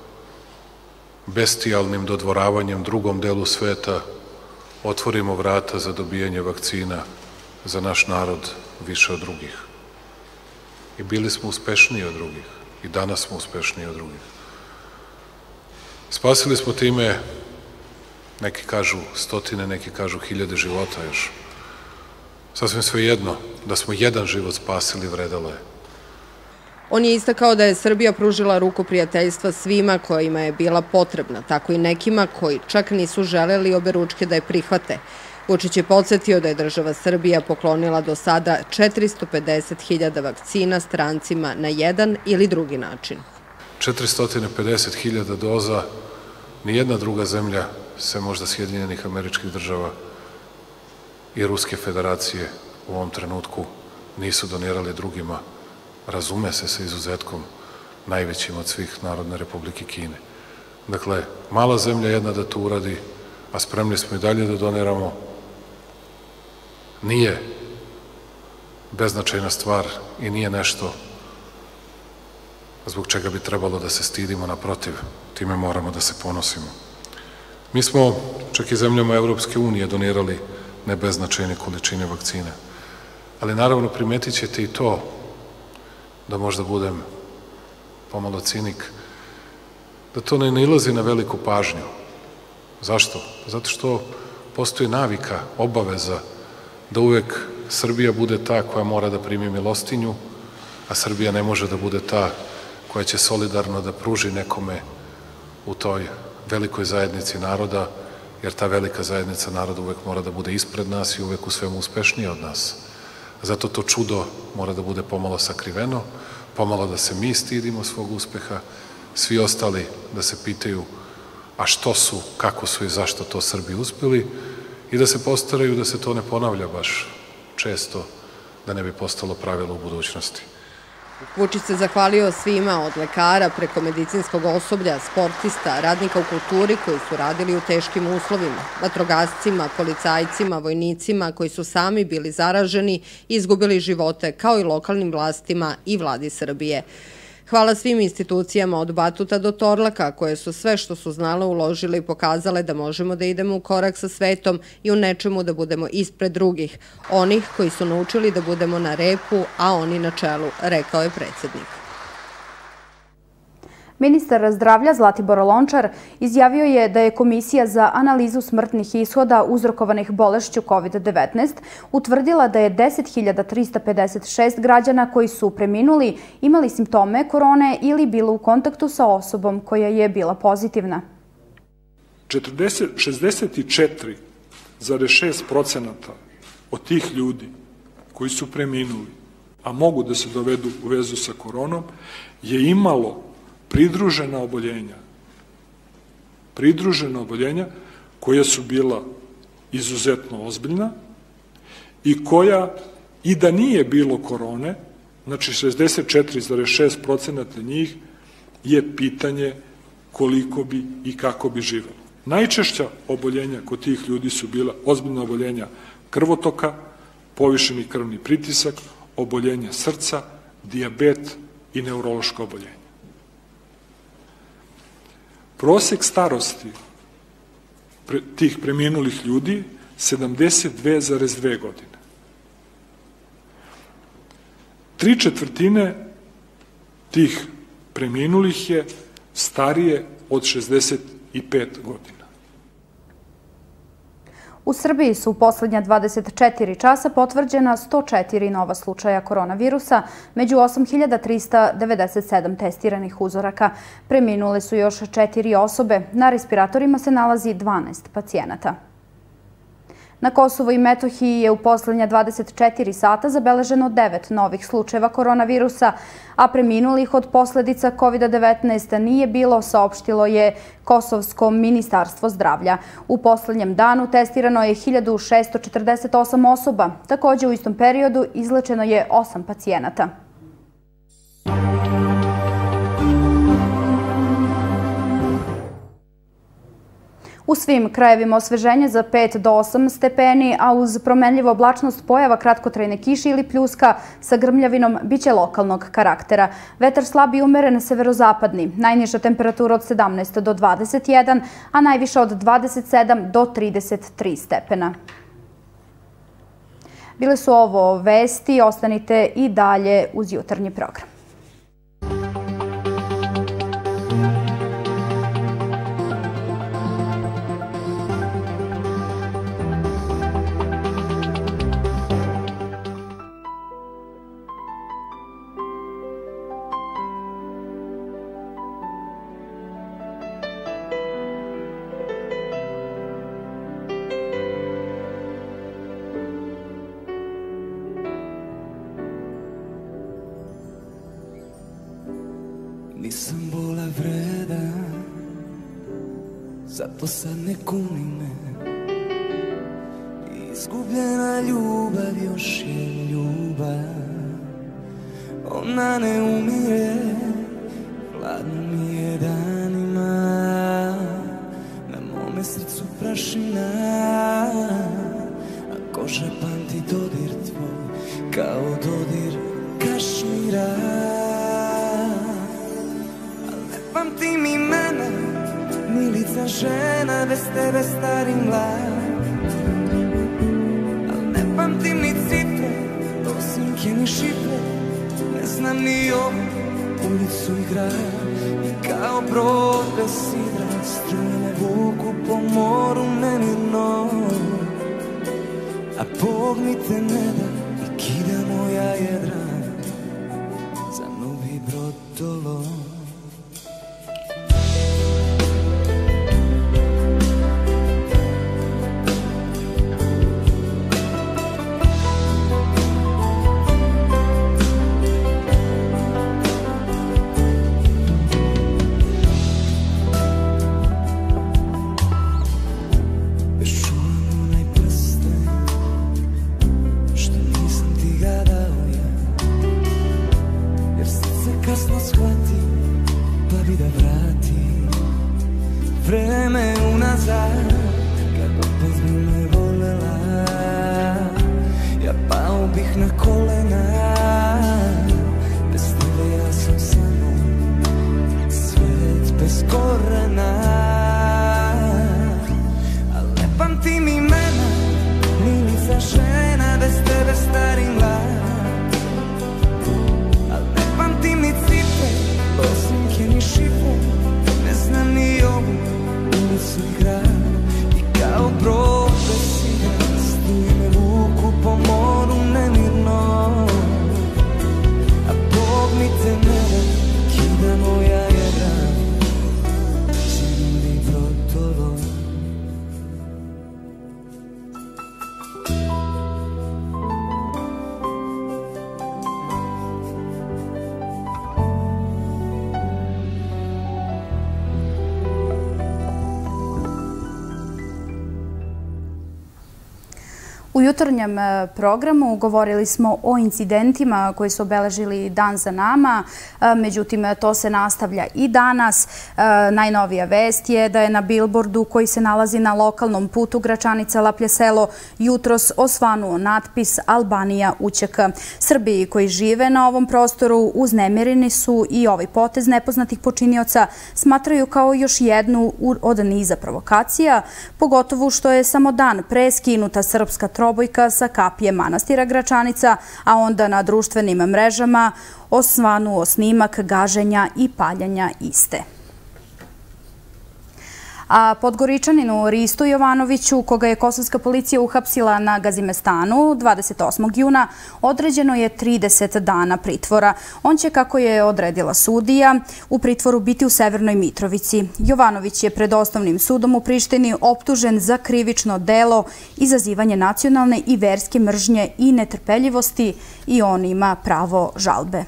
bestijalnim dodvoravanjem drugom delu sveta, otvorimo vrata za dobijanje vakcina za naš narod više od drugih. I bili smo uspešniji od drugih. I danas smo uspešniji od drugih. Spasili smo time, neki kažu stotine, neki kažu hiljade života još. Sasvim svejedno, da smo jedan život spasili, vredalo je. On je istakao da je Srbija pružila ruku prijateljstva svima kojima je bila potrebna, tako i nekima koji čak nisu želeli oberučke da je prihvate. Vučić je podsjetio da je država Srbija poklonila do sada četiristo pedeset hiljada vakcina strancima na jedan ili drugi način. četiristo pedeset hiljada doza, nijedna druga zemlja, sem možda Sjedinjenih Američkih Država i Ruske federacije u ovom trenutku, nisu donirali drugima, razume se sa izuzetkom najvećim od svih Narodne Republike Kine. Dakle, mala zemlja jedna da to uradi, a spremni smo i dalje da doniramo. Nije beznačajna stvar i nije nešto zbog čega bi trebalo da se stidimo, naprotiv, time moramo da se ponosimo. Mi smo, čak i zemljama Evropske unije, donirali ne beznačajne količine vakcine. Ali naravno primetit ćete i to, da možda budem pomalo cinik, da to ne nailazi na veliku pažnju. Zašto? Zato što postoji navika, obaveza, da uvek Srbija bude ta koja mora da primi milostinju, a Srbija ne može da bude ta koja će solidarno da pruži nekome u toj velikoj zajednici naroda, jer ta velika zajednica naroda uvek mora da bude ispred nas i uvek u svemu uspešnija od nas. Zato to čudo mora da bude pomalo sakriveno, pomalo da se mi stidimo svog uspeha, svi ostali da se pitaju a što su, kako su i zašto to Srbi uspeli i da se postaraju da se to ne ponavlja baš često, da ne bi postalo pravilo u budućnosti. Vučić se zahvalio svima od lekara preko medicinskog osoblja, sportista, radnika u kulturi koji su radili u teškim uslovima, vatrogascima, policajcima, vojnicima koji su sami bili zaraženi i izgubili živote, kao i lokalnim vlastima i vladi Srbije. Hvala svim institucijama od Batuta do Torlaka koje su sve što su znale uložile i pokazale da možemo da idemo u korak sa svetom i u nečemu da budemo ispred drugih, onih koji su naučili da budemo na repu, a oni na čelu, rekao je predsjednik. Ministar zdravlja Zlatibor Lončar izjavio je da je Komisija za analizu smrtnih ishoda uzrokovanih bolešću kovid devetnaest utvrdila da je deset hiljada trista pedeset šest građana koji su preminuli imali simptome korone ili bilo u kontaktu sa osobom koja je bila pozitivna. šezdeset četiri zarez šest procenata od tih ljudi koji su preminuli, a mogu da se dovedu u vezu sa koronom, je imalo pridružena oboljenja, pridružena oboljenja koja su bila izuzetno ozbiljna i koja, i da nije bilo korone, znači šezdeset četiri zarez šest procenata njih je pitanje koliko bi i kako bi živelo. Najčešća oboljenja kod tih ljudi su bila ozbiljna oboljenja krvotoka, povišeni krvni pritisak, oboljenja srca, dijabet i neurološko oboljenje. Prosek starosti tih preminulih ljudi sedamdeset dve zarez dve godine. Tri četvrtine tih preminulih je starije od šezdeset pet godina. U Srbiji su u poslednja dvadeset četiri časa potvrđena sto četiri nova slučaja koronavirusa, među osam hiljada trista devedeset sedam testiranih uzoraka. Preminule su još četiri osobe, na respiratorima se nalazi dvanaest pacijenata. Na Kosovu i Metohiji je u poslednja dvadeset četiri sata zabeleženo devet novih slučajeva koronavirusa, a preminulih od posledica kovid devetnaest nije bilo, saopštilo je Kosovsko ministarstvo zdravlja. U poslednjem danu testirano je hiljadu šesto četrdeset osam osoba. Takođe u istom periodu izlečeno je osam pacijenata. U svim krajevima osveženje za pet do osam stepeni, a uz promenljivu oblačnost pojava kratkotrajne kiše ili pljuska sa grmljavinom biće lokalnog karaktera. Vetar slab i umeren severozapadni, najniža temperatura od sedamnaest do dvadeset jedan, a najviša od dvadeset sedam do trideset tri stepena. Bile su ovo vesti, ostanite i dalje uz jutarnji program. Nisam bola vredan, zato sad ne kuni me. Izgubljena ljubav još je ljubav, ona ne umire, hladno mi je danima. Na mome srcu prašina, a koža pamti dodir tvoj, kao dodir kašmira. pamtim imena, Milica žena, bez tebe stari mlad. Al ne pamtim ni cifre, osinke ni šifre, ne znam ni ovu ulicu i grad. I kao brod bez sidra, struje me vuku po moru nemirno. A Bog mi te ne da i kida moja jedra za novi brod dolo. Vreme unazad, kad opet bi me volela, ja pao bih na kolena. Bez tebe ja sam samo svet bez korena. Al ne pamtim imena, Milica žena, bez tebe stari mlad. Al ne pamtim ni cifre, losinke ni šifre, ne znam ni ovu ulicu i grad. I kao brod bez sidra, struje me vuku po moru nemirno. A Bog mi te ne da, kida moja jedra za novi brod dolo. U jutarnjem programu govorili smo o incidentima koji su obeležili dan za nama, međutim to se nastavlja i danas. Najnovija vest je da je na bilbordu koji se nalazi na lokalnom putu Gračanica-Laplje selo jutros osvanuo natpis Albanija ućek. Srbi koji žive na ovom prostoru uznemireni su i ovaj potez nepoznatih počinioca smatraju kao još jednu od niza provokacija, pogotovo što je samo dan pre skinuta srpska trobojka sa kapije manastira Gračanica, a onda na društvenim mrežama osvanuo snimak gaženja i paljanja iste. A Podgoričaninu Ristu Jovanoviću, koga je kosovska policija uhapsila na Gazimestanu dvadeset osmog juna, određeno je trideset dana pritvora. On će, kako je odredila sudija, u pritvoru biti u Severnoj Mitrovici. Jovanović je pred osnovnim sudom u Prištini optužen za krivično delo izazivanje nacionalne i verske mržnje i netrpeljivosti i on ima pravo žalbe.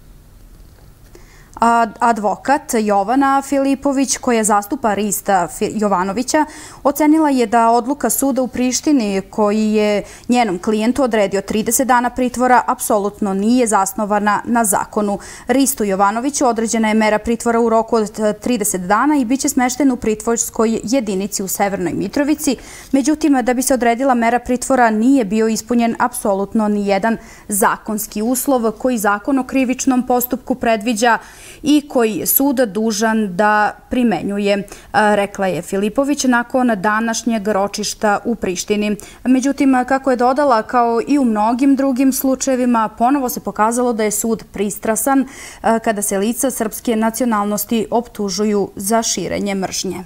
Advokat Jovana Filipović, koja zastupa Rista Jovanovića, ocenila je da odluka suda u Prištini, koji je njenom klijentu odredio trideset dana pritvora, apsolutno nije zasnovana na zakonu. Ristu Jovanoviću određena je mera pritvora u roku od trideset dana i bit će smešten u pritvorskoj jedinici u Severnoj Mitrovici. Međutim, da bi se odredila mera pritvora, nije bio ispunjen apsolutno ni jedan zakonski uslov koji Zakon o krivičnom postupku predviđa i koji je sud dužan da primenjuje, rekla je Filipović nakon današnjeg ročišta u Prištini. Međutim, kako je dodala, kao i u mnogim drugim slučajevima, ponovo se pokazalo da je sud pristrasan kada se lica srpske nacionalnosti optužuju za širenje mržnje.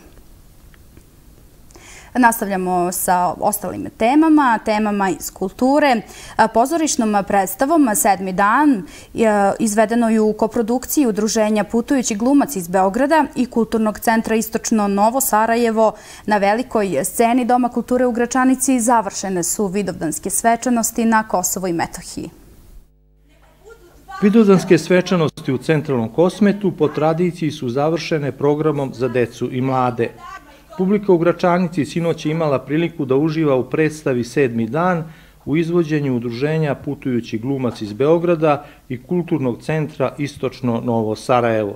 Nastavljamo sa ostalim temama, temama iz kulture. Pozorišnom predstavom Sedmi dan izvedeno je u koprodukciji Udruženja Putujući glumac iz Beograda i Kulturnog centra Istočno Novo Sarajevo. Na velikoj sceni Doma kulture u Gračanici završene su vidovdanske svečanosti na Kosovu i Metohiji. Vidovdanske svečanosti u Centralnom Kosmetu po tradiciji su završene programom za decu i mlade. Publika u Gračanici sinoć je imala priliku da uživa u predstavi Sedmi dan u izvođenju Udruženja Putujući glumac iz Beograda i Kulturnog centra Istočno Novo Sarajevo.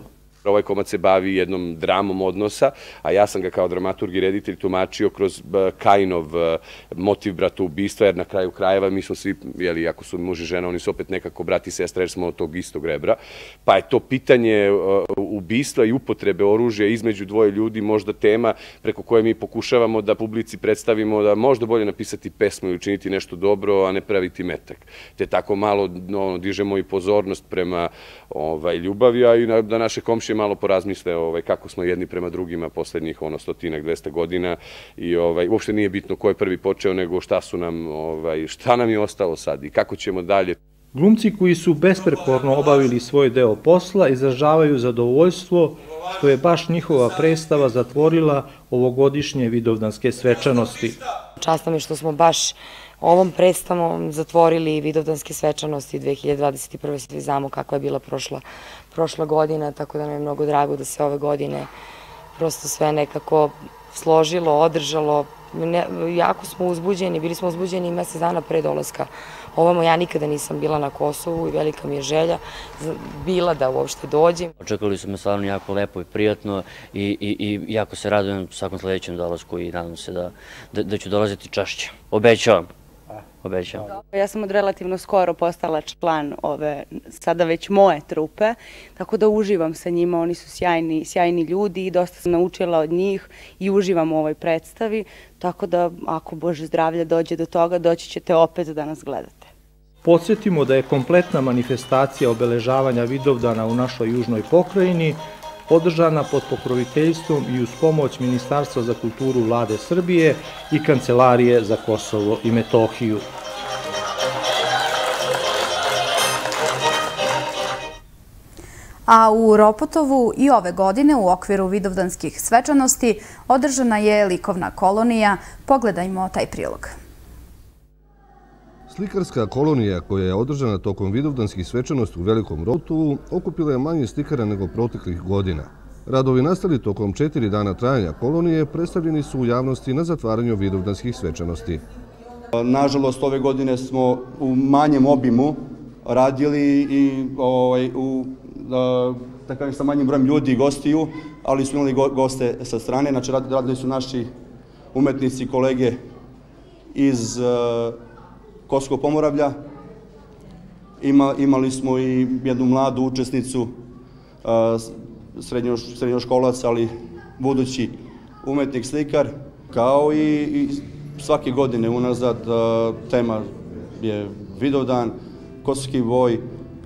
Ovaj komad se bavi jednom dramom odnosa, a ja sam ga kao dramaturg i reditelj tumačio kroz Kainov motiv bratoubistva, jer na kraju krajeva mi smo svi, jeli, ako su muž i žena, oni su opet nekako brat i sestra, jer smo od tog istog rebra. Pa je to pitanje ubistva i upotrebe oružja između dvoje ljudi možda tema preko koje mi pokušavamo da publici predstavimo da možda bolje napisati pesmu i učiniti nešto dobro, a ne praviti metak. Te tako malo no, dižemo i pozornost prema ovaj, ljubavi, a i na, da naše komšije malo porazmisle ovaj, kako smo jedni prema drugima poslednjih ono, stotinak, dvesta godina i ovaj, uopšte nije bitno ko je prvi počeo, nego šta su nam, ovaj, šta nam je ostalo sad i kako ćemo dalje. Glumci koji su besprekorno obavili svoj deo posla izražavaju zadovoljstvo što je baš njihova predstava zatvorila ovogodišnje Vidovdanske svečanosti. Čast nam je što smo baš ovom predstavom zatvorili Vidovdanske svečanosti dve hiljade dvadeset prve. Svi znamo kakva je bila prošla, prošla godina, tako da nam je mnogo drago da se ove godine prosto sve nekako složilo, održalo. Ne, jako smo uzbuđeni, bili smo uzbuđeni mesec dana pre dolaska ovamo. Ja nikada nisam bila na Kosovu i velika mi je želja bila da uopšte dođem. Očekali su me stvarno jako lepo i prijatno i, i, i jako se radujem svakom sledećem dolasku i nadam se da, da, da ću dolaziti češće. Obećavam. Obećavam. Ja sam od relativno skoro postala član ove sada već moje trupe, tako da uživam sa njima, oni su sjajni, sjajni ljudi i dosta sam naučila od njih i uživam u ovoj predstavi, tako da ako Bože zdravlja dođe do toga, doći ćete opet da nas gledate. Podsjetimo da je kompletna manifestacija obeležavanja Vidovdana u našoj južnoj pokrajini održana pod pokroviteljstvom i uz pomoć Ministarstva za kulturu Vlade Srbije i Kancelarije za Kosovo i Metohiju. A u Ropotovu i ove godine u okviru Vidovdanskih svečanosti održana je likovna kolonija. Pogledajmo taj prilog. Slikarska kolonija koja je održana tokom Vidovdanskih svečanosti u Velikom Ropotovu okupila je manje slikara nego proteklih godina. Radovi nastali tokom četiri dana trajanja kolonije predstavljeni su u javnosti na zatvaranju Vidovdanskih svečanosti. Nažalost, ove godine smo u manjem obimu radili i ovaj, u, da, da kažem, sa manjim brojem ljudi i gostiju, ali smo imali goste sa strane. Znači, radili su naši umetnici, kolege iz Kosovskog Pomoravlja. Ima, imali smo i jednu mladu učesnicu, srednjo, srednjoškolac, ali budući umetnik, slikar. Kao i, i svake godine unazad tema je Vidovdan, kosovski boj,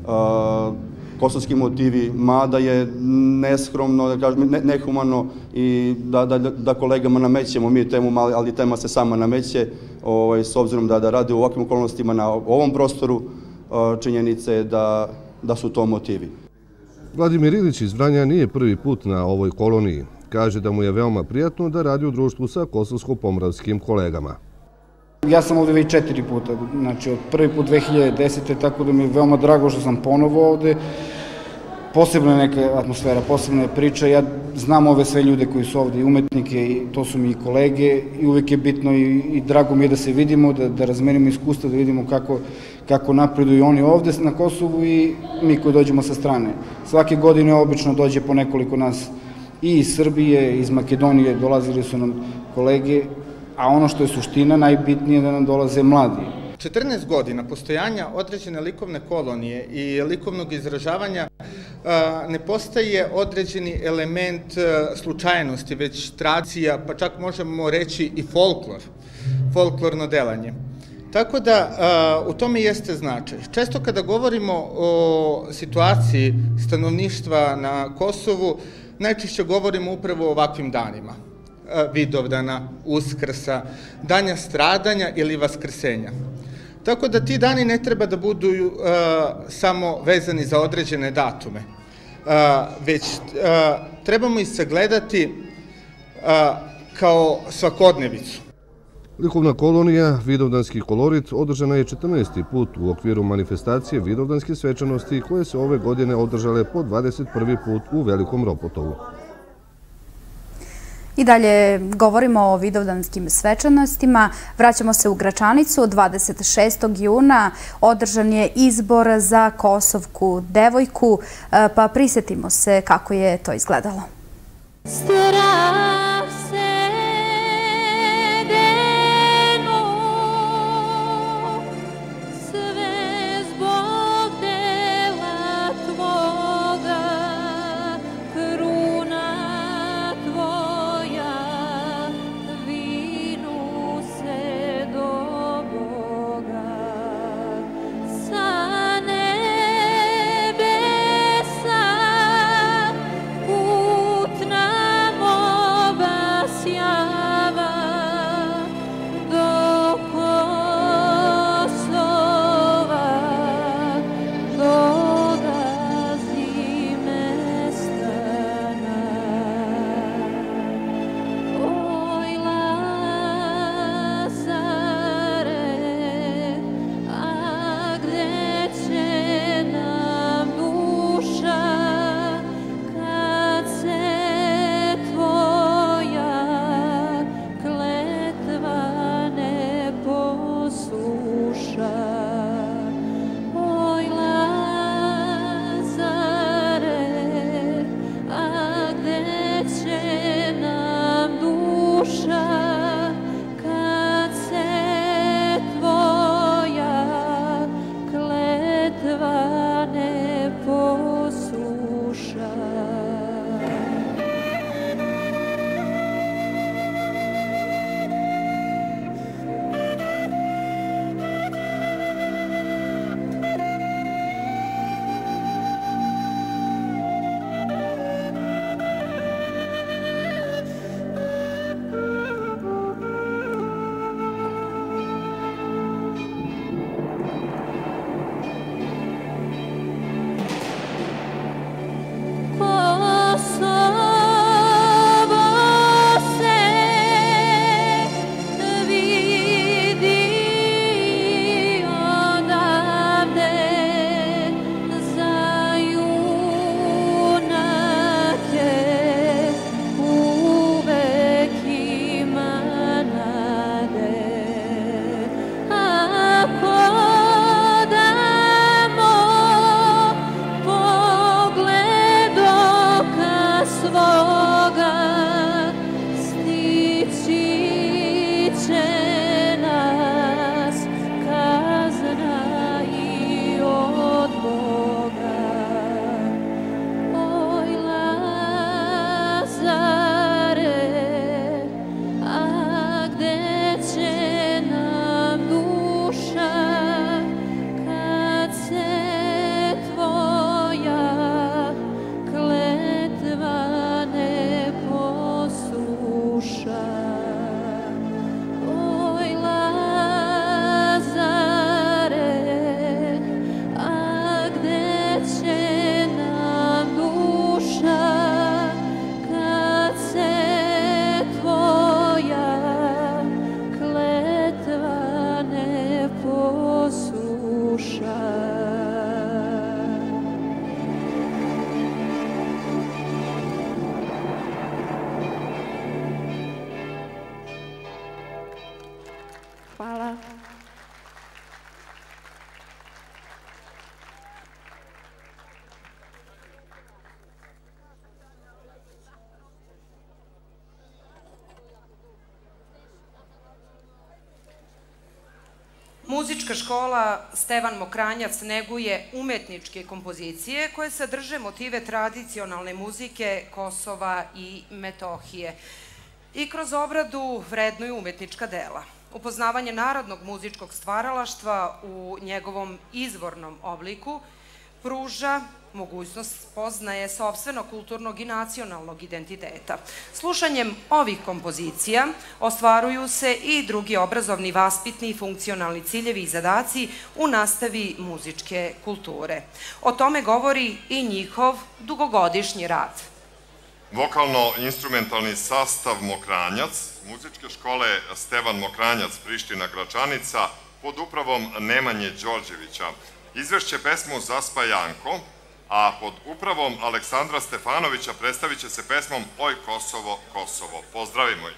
kosovski motivi, mada je neskromno, da kažem, ne, nehumano i da, da, da kolegama namećemo mi temu, ali, ali tema se sama nameće, ovaj, s obzirom da, da radi u ovakvim okolnostima na ovom prostoru, činjenica je da, da su to motivi. Vladimir Ilić iz Vranja nije prvi put na ovoj koloniji. Kaže da mu je veoma prijatno da radi u društvu sa kosovsko-pomoravskim kolegama. Ja sam ovde već četiri puta, znači od prvi put dve hiljade desete. tako da mi je veoma drago što sam ponovo ovde. Posebna je neka atmosfera, posebna je priča. Ja znam ove sve ljude koji su ovde, i umetnike, i to su mi i kolege, i uvek je bitno i, i drago mi je da se vidimo, da, da razmenimo iskustva, da vidimo kako, kako napreduju oni ovde na Kosovu i mi koji dođemo sa strane. Svake godine obično dođe po nekoliko nas i iz Srbije, iz Makedonije, dolazili su nam kolege, a ono što je suština, najbitnije je da nam dolaze mladi. četrnaest godina postojanja određene likovne kolonije i likovnog izražavanja ne postaje određeni element slučajnosti, već tradicija, pa čak možemo reći i folklor, folklorno delanje. Tako da u tome jeste značaj. Često kada govorimo o situaciji stanovništva na Kosovu, najčešće govorimo upravo o ovakvim danima. Vidovdana, Uskrsa, danja stradanja ili vaskrsenja. Tako da ti dani ne treba da budu uh, samo vezani za određene datume, uh, već uh, trebamo ih sagledati uh, kao svakodnevicu. Likovna kolonija Vidovdanski kolorit održana je četrnaesti put u okviru manifestacije Vidovdanske svečanosti koje se ove godine održale po dvadeset prvi put u Velikom Ropotovu. I dalje govorimo o vidovdanskim svečanostima. Vraćamo se u Gračanicu. dvadeset šestog juna održan je izbor za kosovku devojku, pa prisjetimo se kako je to izgledalo. Hvala. Muzička škola Stevan Mokranjac neguje umetničke kompozicije koje sadrže motive tradicionalne muzike Kosova i Metohije i kroz obradu vrednuju umetnička dela. Upoznavanje narodnog muzičkog stvaralaštva u njegovom izvornom obliku pruža mogućnost spoznaje sopstvenog kulturnog i nacionalnog identiteta. Slušanjem ovih kompozicija ostvaruju se i drugi obrazovni, vaspitni i funkcionalni ciljevi i zadaci u nastavi muzičke kulture. O tome govori i njihov dugogodišnji rad. Vokalno-instrumentalni sastav Mokranjac, muzičke škole Stevan Mokranjac, Priština, Gračanica, pod upravom Nemanje Đorđevića, izvešće pesmu Zaspa Janko, a pod upravom Aleksandra Stefanovića predstavit će se pesmom Oj Kosovo, Kosovo. Pozdravimo ih.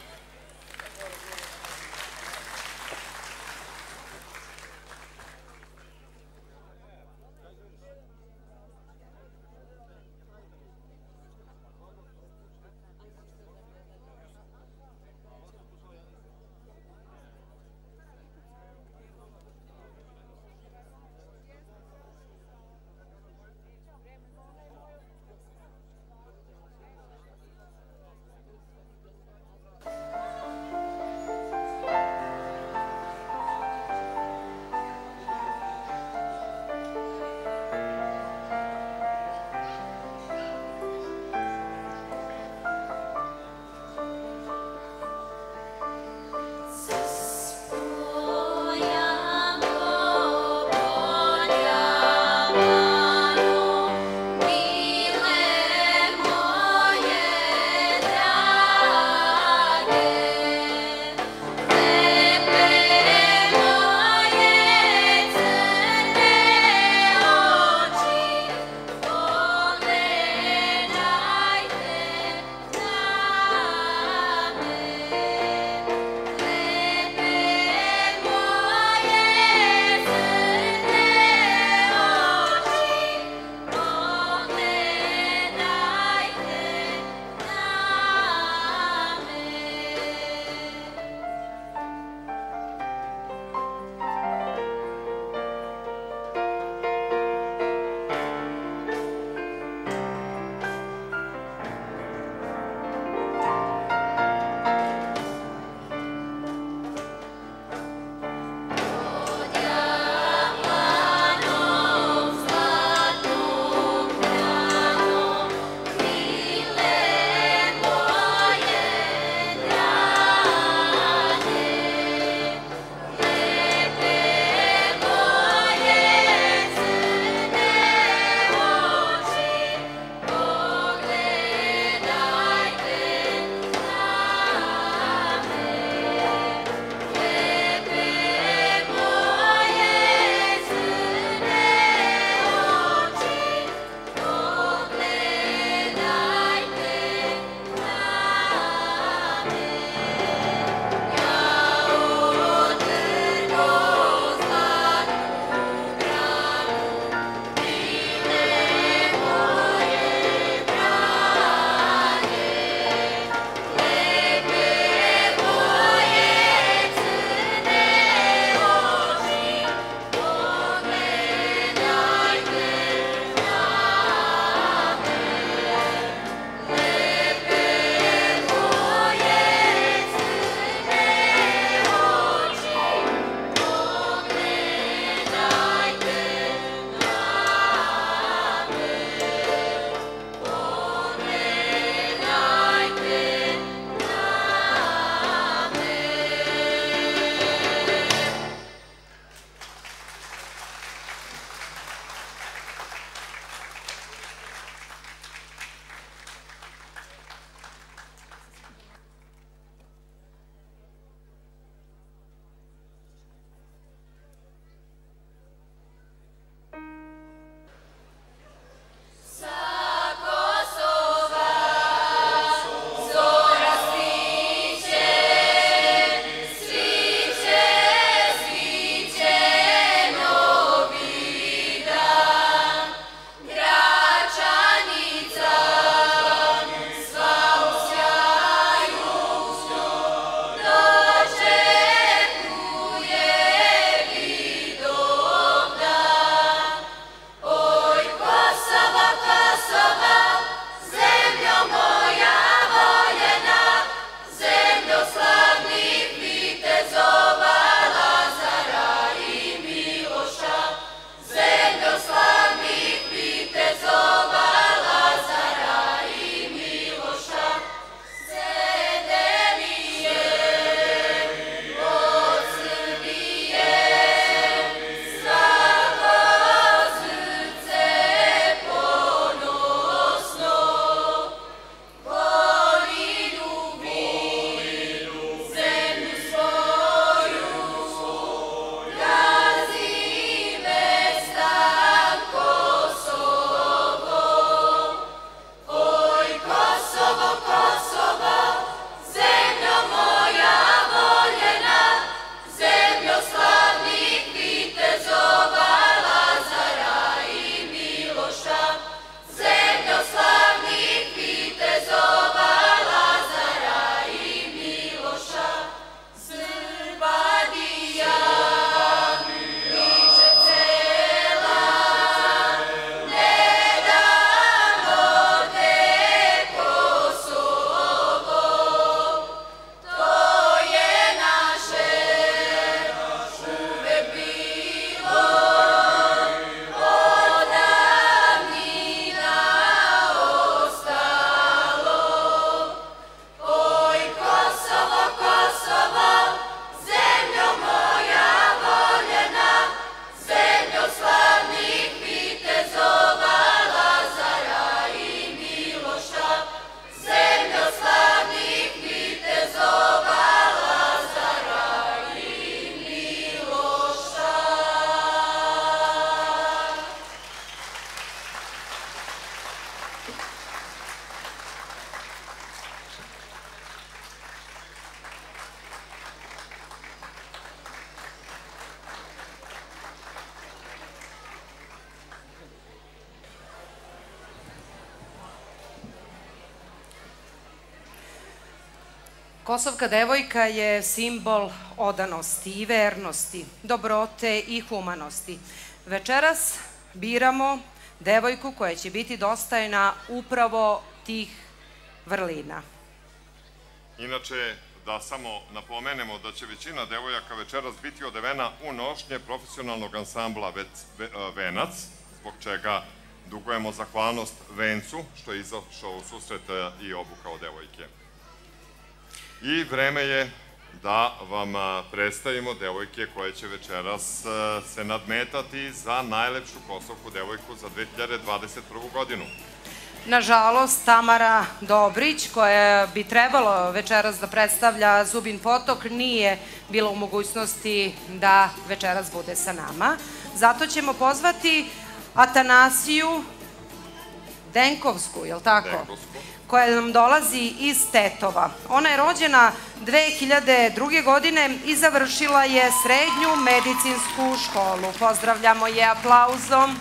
Kosovka devojka je simbol odanosti i vernosti, dobrote i humanosti. Večeras biramo devojku koja će biti dostojna upravo tih vrlina. Inače, da samo napomenemo da će većina devojaka večeras biti odevena u nošnje profesionalnog ansambla Venac, zbog čega dugujemo zahvalnost Vencu, što je izašao u susret i obukao devojke. I vreme je da vam predstavimo devojke koje će večeras se nadmetati za najlepšu kosovku devojku za dve hiljade dvadeset prvu godinu. Nažalost, Tamara Dobrić, koja bi trebalo večeras da predstavlja Zubin Potok, nije bila u mogućnosti da večeras bude sa nama. Zato ćemo pozvati Atanasiju Denkovsku, je li tako? Denkovsku. Koja nam dolazi iz Tetova. Ona je rođena dve hiljade druge. godine i završila je srednju medicinsku školu. Pozdravljamo je aplauzom.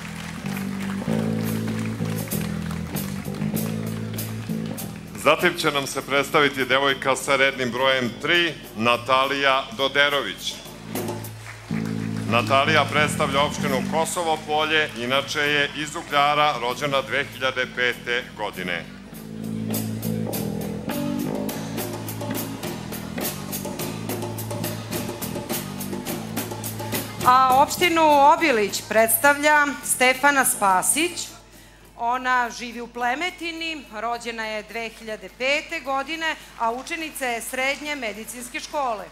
Zatim će nam se predstaviti devojka sa rednim brojem tri, Natalija Doderović. Natalija predstavlja opštinu Kosovo Polje, inače je iz Ugljara, rođena dve hiljade pete. godine. A opštinu Obilić predstavlja Stefana Spasić. Ona živi u Plemetini, rođena je dve hiljade pete. godine, a učenica je srednje medicinske škole.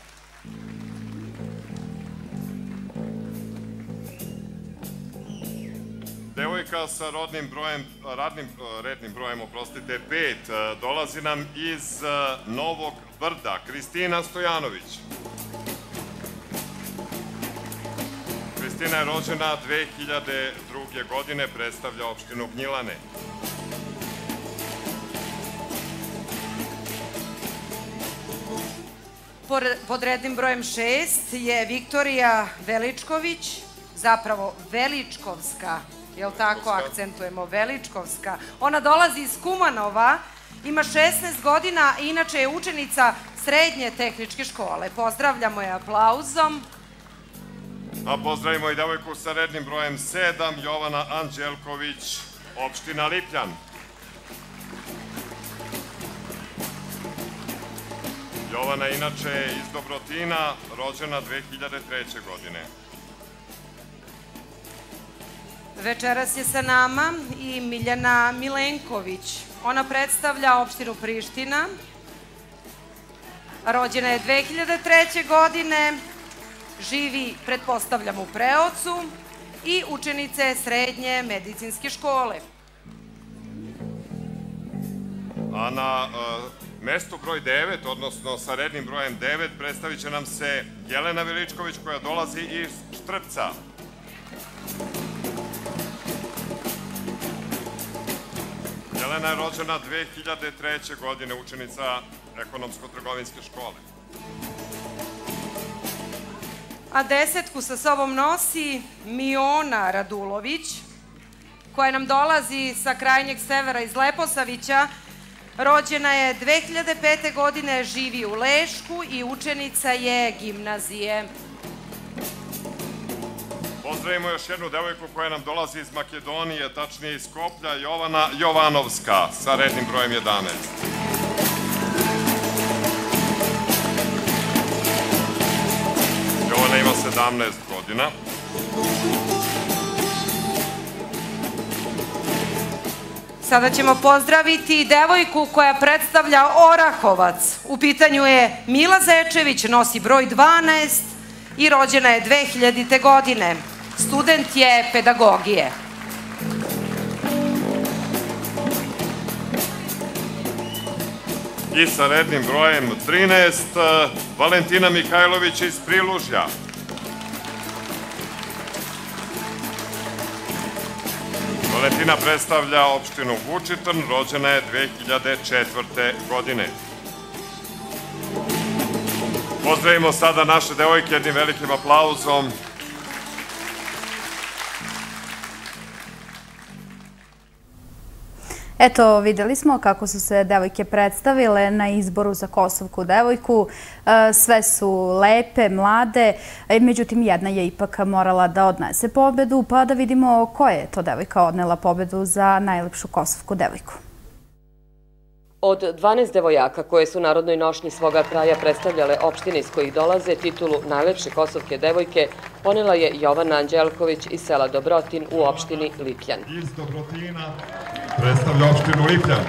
Devojka sa rodnim brojem, radnim, rednim brojem, oprostite, pet, dolazi nam iz Novog Brda, Kristina Stojanović. Kristina je rođena dve hiljade druge. godine, predstavlja opštinu Gnjilane. Pod rednim brojem šest je Viktorija Veličković, zapravo Veličkovska, je li tako akcentujemo, Veličkovska. Ona dolazi iz Kumanova, ima šesnaest godina i inače je učenica srednje tehničke škole. Pozdravljamo je aplauzom. A pozdravimo i devojku sa rednim brojem sedam, Jovana Anđelković, opština Lipljan. Jovana inače je iz Dobrotina, rođena dve hiljade treće. godine. Večeras je sa nama i Miljana Milenković. Ona predstavlja opštinu Priština. Rođena je dve hiljade treće. godine. Živi, pretpostavljam, u Preocu i učenica je srednje medicinske škole. A na mestu broj devet, odnosno sa rednim brojem devet, predstavit će nam se Jelena Veličković koja dolazi iz Štrpca. Jelena je rođena dve hiljade treće. godine, učenica ekonomsko-trgovinske škole. A desetku sa sobom nosi Miona Radulović, koja nam dolazi sa krajnjeg severa iz Leposavića. Rođena je dve hiljade pete. godine, živi u Lešku i učenica je gimnazije. Pozdravimo još jednu devojku koja nam dolazi iz Makedonije, tačnije iz Skoplja, Jovana Jovanovska, sa rednim brojem jedanaest. Jovana ima sedamnaest godina. Sada ćemo pozdraviti devojku koja predstavlja Orahovac. U pitanju je Mila Zečević, nosi broj dvanaest i rođena je dve hiljadite. godine. Student je pedagogije. I sa rednim brojem trinaest, Valentina Mihajlović iz Prilužja. Valentina predstavlja opštinu Vučitrn, rođena je dve hiljade četvrte. godine. Pozdravimo sada naše devojke jednim velikim aplauzom. Eto, vidjeli smo kako su se devojke predstavile na izboru za Kosovku devojku. Sve su lepe, mlade, međutim jedna je ipak morala da odnese pobedu, pa da vidimo koja je to devojka odnela pobedu za najlepšu Kosovku devojku. Od dvanaest devojaka koje su narodnoj nošnji svoga kraja predstavljale opštine iz kojih dolaze, titulu najlepše kosovke devojke ponela je Jovana Anđelković iz sela Dobrotin u opštini Lipljan. Iz Dobrotina predstavlja opštinu Lipljan.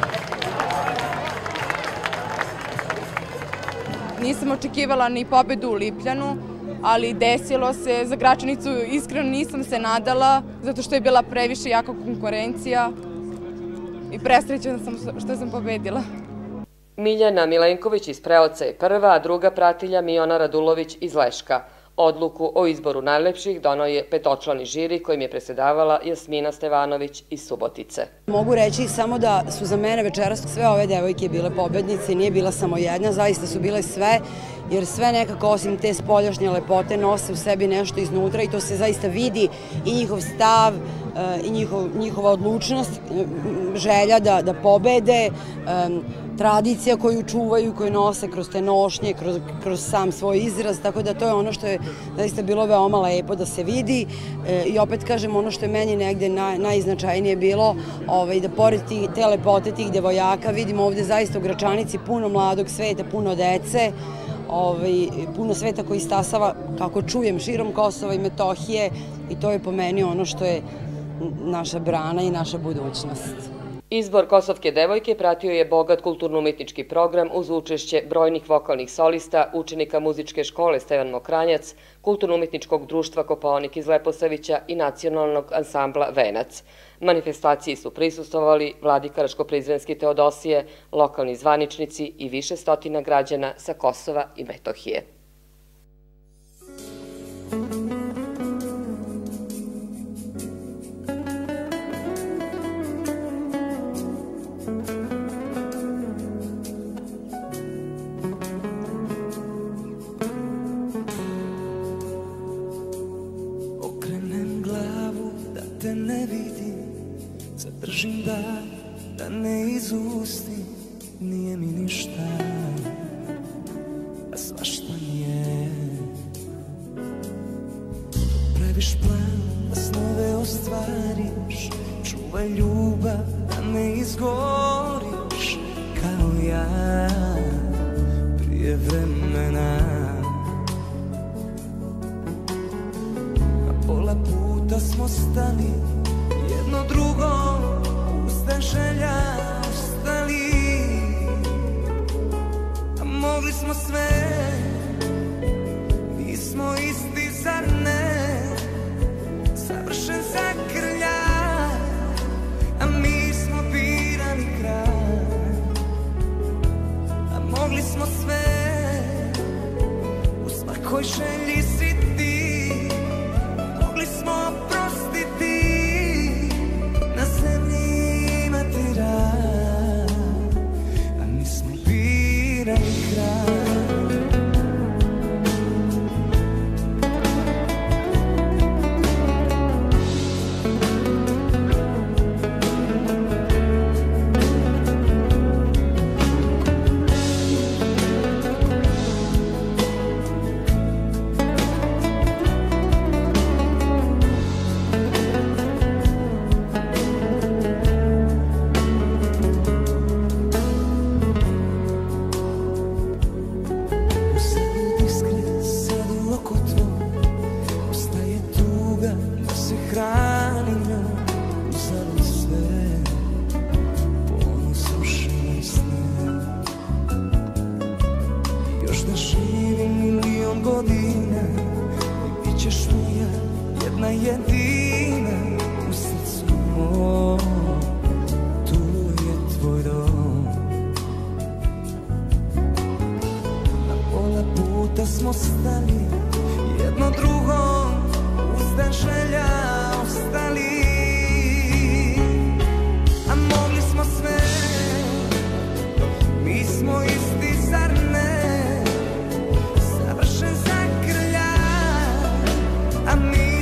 Nisam očekivala ni pobedu u Lipljanu, ali desilo se. Za Gračanicu iskreno nisam se nadala, zato što je bila previše jaka konkurencija. I presrećena sam što sam pobedila. Miljana Milenković iz Preoca je prva, a druga pratilja Miona Radulović iz Leška. Odluku o izboru najlepših donao je petočlani žiri kojim je presedavala Jasmina Stevanović iz Subotice. Mogu reći samo da su za mene večeras sve ove devojke bile pobednice, nije bila samo jedna, zaista su bile sve, jer sve nekako osim te spoljašnje lepote nose u sebi nešto iznutra i to se zaista vidi i njihov stav i njihova odlučnost, želja da pobede, tradicija koju čuvaju, koju nose kroz te nošnje, kroz sam svoj izraz, tako da to je ono što je zaista bilo veoma lepo da se vidi i opet kažem ono što je meni negde najznačajnije bilo da pored te lepote tih devojaka vidimo ovde zaista u Gračanici puno mladog sveta, puno dece, puno sveta koji stasava, kako čujem, širom Kosova i Metohije i to je po meni ono što je naša brana i naša budućnost. Izbor Kosovke devojke pratio je bogat kulturno-umetnički program uz učešće brojnih vokalnih solista, učenika muzičke škole Stevan Mokranjac, kulturno-umetničkog društva Kopaonik iz Leposavića i nacionalnog ansambla Venac. Manifestaciji su prisustvovali vladika Raško-Prizrenski Teodosije, lokalni zvaničnici i više stotina građana sa Kosova i Metohije. Zadržim da, da ne izustim, nije mi ništa, a svašta mi je. Praviš plan da snove ostvariš, čuvaj ljubav da ne izgoriš, kao ja prije vremena. A pola puta smo stali, jedno drugo, pusta želja ostali. A mogli smo sve, mi smo isti, zar ne? Savršen zakrljaj, a mi smo birali kraj. A mogli smo sve, u svakoj želji si ti. Mogli smo oprostiti, na zemlji imati rad, a mi smo birali kraj.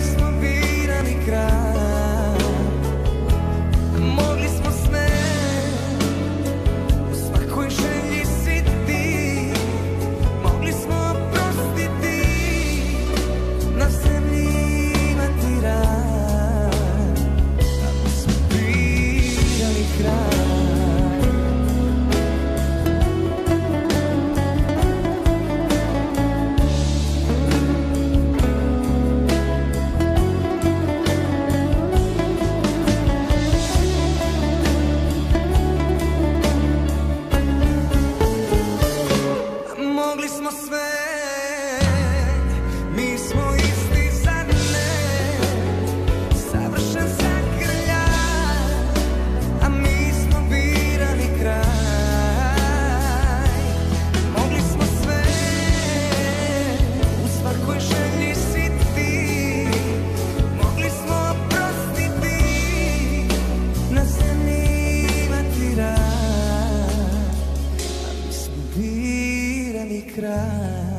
Mogli smo sve, kraj.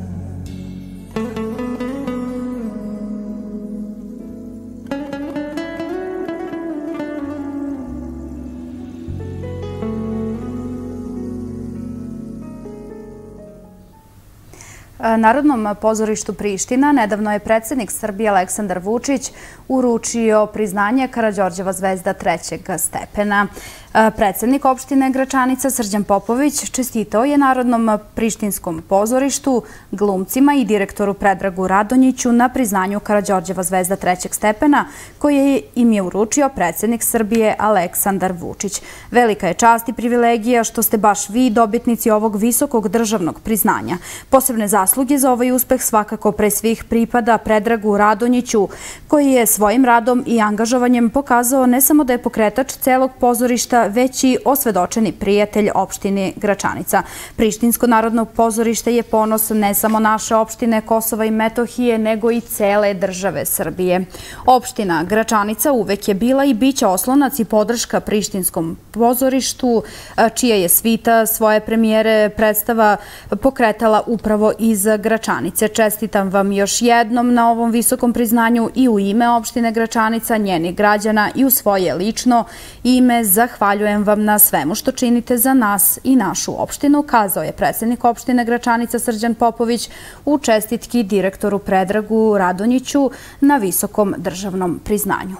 Narodnom pozorištu Priština nedavno je predsjednik Srbije Aleksandar Vučić uručio priznanje Karađorđeva zvezda trećeg stepena. Predsjednik opštine Gračanica Srđan Popović čestitao je Narodnom prištinskom pozorištu, glumcima i direktoru Predragu Radonjiću na priznanju Karađorđeva zvezda trećeg stepena koje im je uručio predsjednik Srbije Aleksandar Vučić. Velika je čast i privilegija što ste baš vi dobitnici ovog visokog državnog priznanja. Posebne zasluge za ovaj uspeh svakako pre svih pripada Predragu Radonjiću, koji je svojim radom i angažovanjem pokazao ne samo da je pokretač celog pozorišta, već i osvedočeni prijatelj opštine Gračanica. Prištinsko narodno pozorište je ponos ne samo naše opštine Kosova i Metohije, nego i cele države Srbije. Opština Gračanica uvek je bila i biće oslonac i podrška Prištinskom pozorištu, čija je svita svoje premijere predstava pokretala upravo iz Gračanice. Čestitam vam još jednom na ovom visokom priznanju i u ime opštine Gračanica, njenih građana i u svoje lično ime zahvaljujem vam na svemu što činite za nas i našu opštinu, kazao je predsjednik opštine Gračanica Srđan Popović u čestitki direktoru Predragu Radonjiću na visokom državnom priznanju.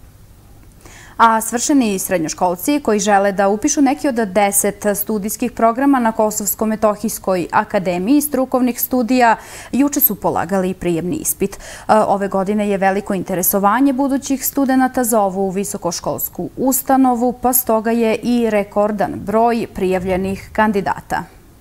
A svršeni srednjoškolci koji žele da upišu neki od deset studijskih programa na Kosovsko-Metohijskoj akademiji strukovnih studija juče su polagali prijemni ispit. Ove godine je veliko interesovanje budućih studenata za ovu visokoškolsku ustanovu, pa stoga je i rekordan broj prijavljenih kandidata.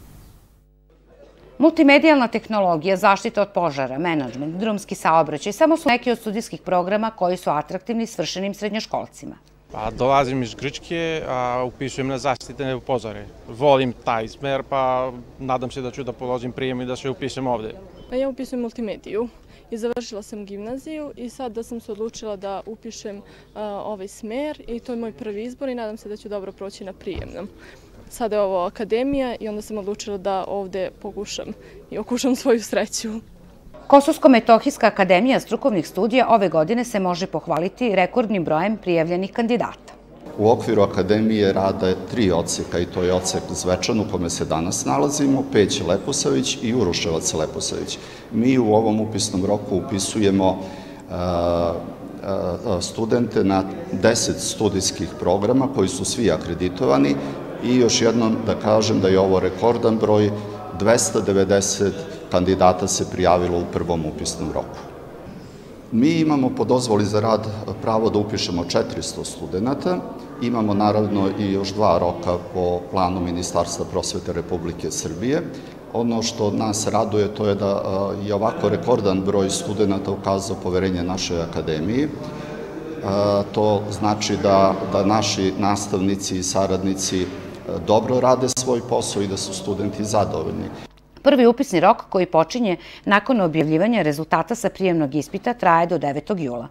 Multimedijalna tehnologija, zaštita od požara, menadžment, drumski saobraćaj samo su neki od studijskih programa koji su atraktivni svršenim srednjoškolcima. Pa, dolazim iz Grčke, a upisujem na zaštitne požare. Volim taj smer, pa nadam se da ću da položim prijem i da se upišem ovde. Ja upisujem multimediju i završila sam gimnaziju i sad da sam se odlučila da upišem ovaj smer i to je moj prvi izbor i nadam se da ću dobro proći na prijemnom. Sada je ovo akademija i onda sam odlučila da ovde pokušam i okušam svoju sreću. Kosovsko-Metohijska akademija strukovnih studija ove godine se može pohvaliti rekordnim brojem prijavljenih kandidata. U okviru akademije rade tri odseka i to je odsek Zvečan u kome se danas nalazimo, Peć Leposavić i Uruševac Leposavić. Mi u ovom upisnom roku upisujemo studente na deset studijskih programa koji su svi akreditovani i još jednom da kažem da je ovo rekordan broj, dvesta devedeset kandidata se prijavilo u prvom upisnom roku. Mi imamo po dozvoli za rad pravo da upišemo četiristo studenta, imamo naravno i još dva roka po planu Ministarstva prosvete Republike Srbije. Ono što nas raduje to je da je ovako rekordan broj studenta ukazao poverenje našoj akademiji. To znači da, da naši nastavnici i saradnici dobro rade svoj posao i da su studenti zadovoljni. Prvi upisni rok koji počinje nakon objavljivanja rezultata sa prijemnog ispita traje do devetog jula.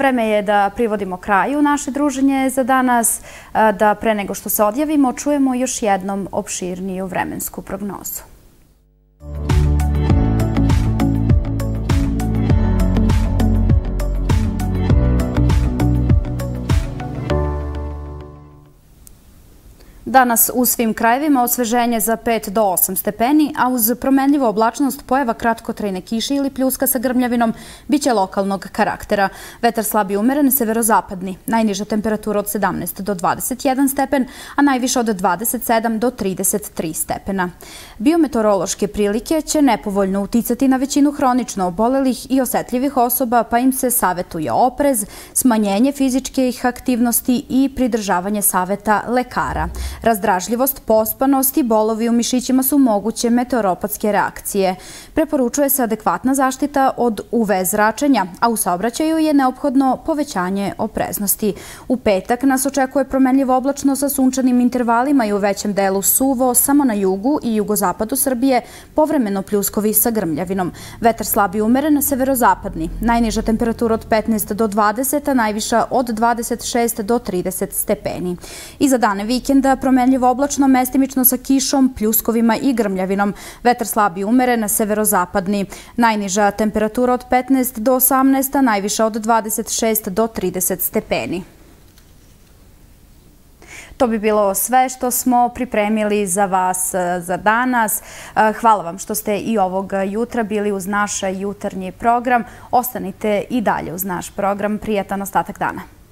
Vreme je da privodimo kraju naše druženje za danas, da pre nego što se odjavimo čujemo još jednom opširniju vremensku prognozu. Danas u svim krajevima osveženje za pet do osam stepeni, a uz promenljivu oblačnost pojava kratkotrajne kiše ili pljuska sa grmljavinom biće lokalnog karaktera. Vetar slab i umeren severozapadni. Najniža temperatura od sedamnaest do dvadeset jedan stepen, a najviša od dvadeset sedam do trideset tri stepena. Biometeorološke prilike će nepovoljno uticati na većinu hronično obolelih i osetljivih osoba, pa im se savetuje oprez, smanjenje fizičkih aktivnosti i pridržavanje saveta lekara. Razdražljivost, pospanost i bolovi u mišićima su moguće meteoropatske reakcije. Preporučuje se adekvatna zaštita od U V zračenja, a u saobraćaju je neophodno povećanje opreznosti. U petak nas očekuje promenljivo oblačno sa sunčanim intervalima i u većem delu suvo, samo na jugu i jugozapadu Srbije povremeno pljuskovi sa grmljavinom. Vetar slab i umeren severozapadni. Najniža temperatura od petnaest do dvadeset, a najviša od dvadeset šest do trideset stepeni. I za dane vikenda promenljivo oblačno, mestimično sa kišom, pljuskovima i grmljavinom. Vetar slab i umeren severozapadni. Najniža temperatura od petnaest do osamnaest, a najviša od dvadeset šest do trideset stepeni. To bi bilo sve što smo pripremili za vas za danas. Hvala vam što ste i ovog jutra bili uz naš jutarnji program. Ostanite i dalje uz naš program. Prijatan ostatak dana.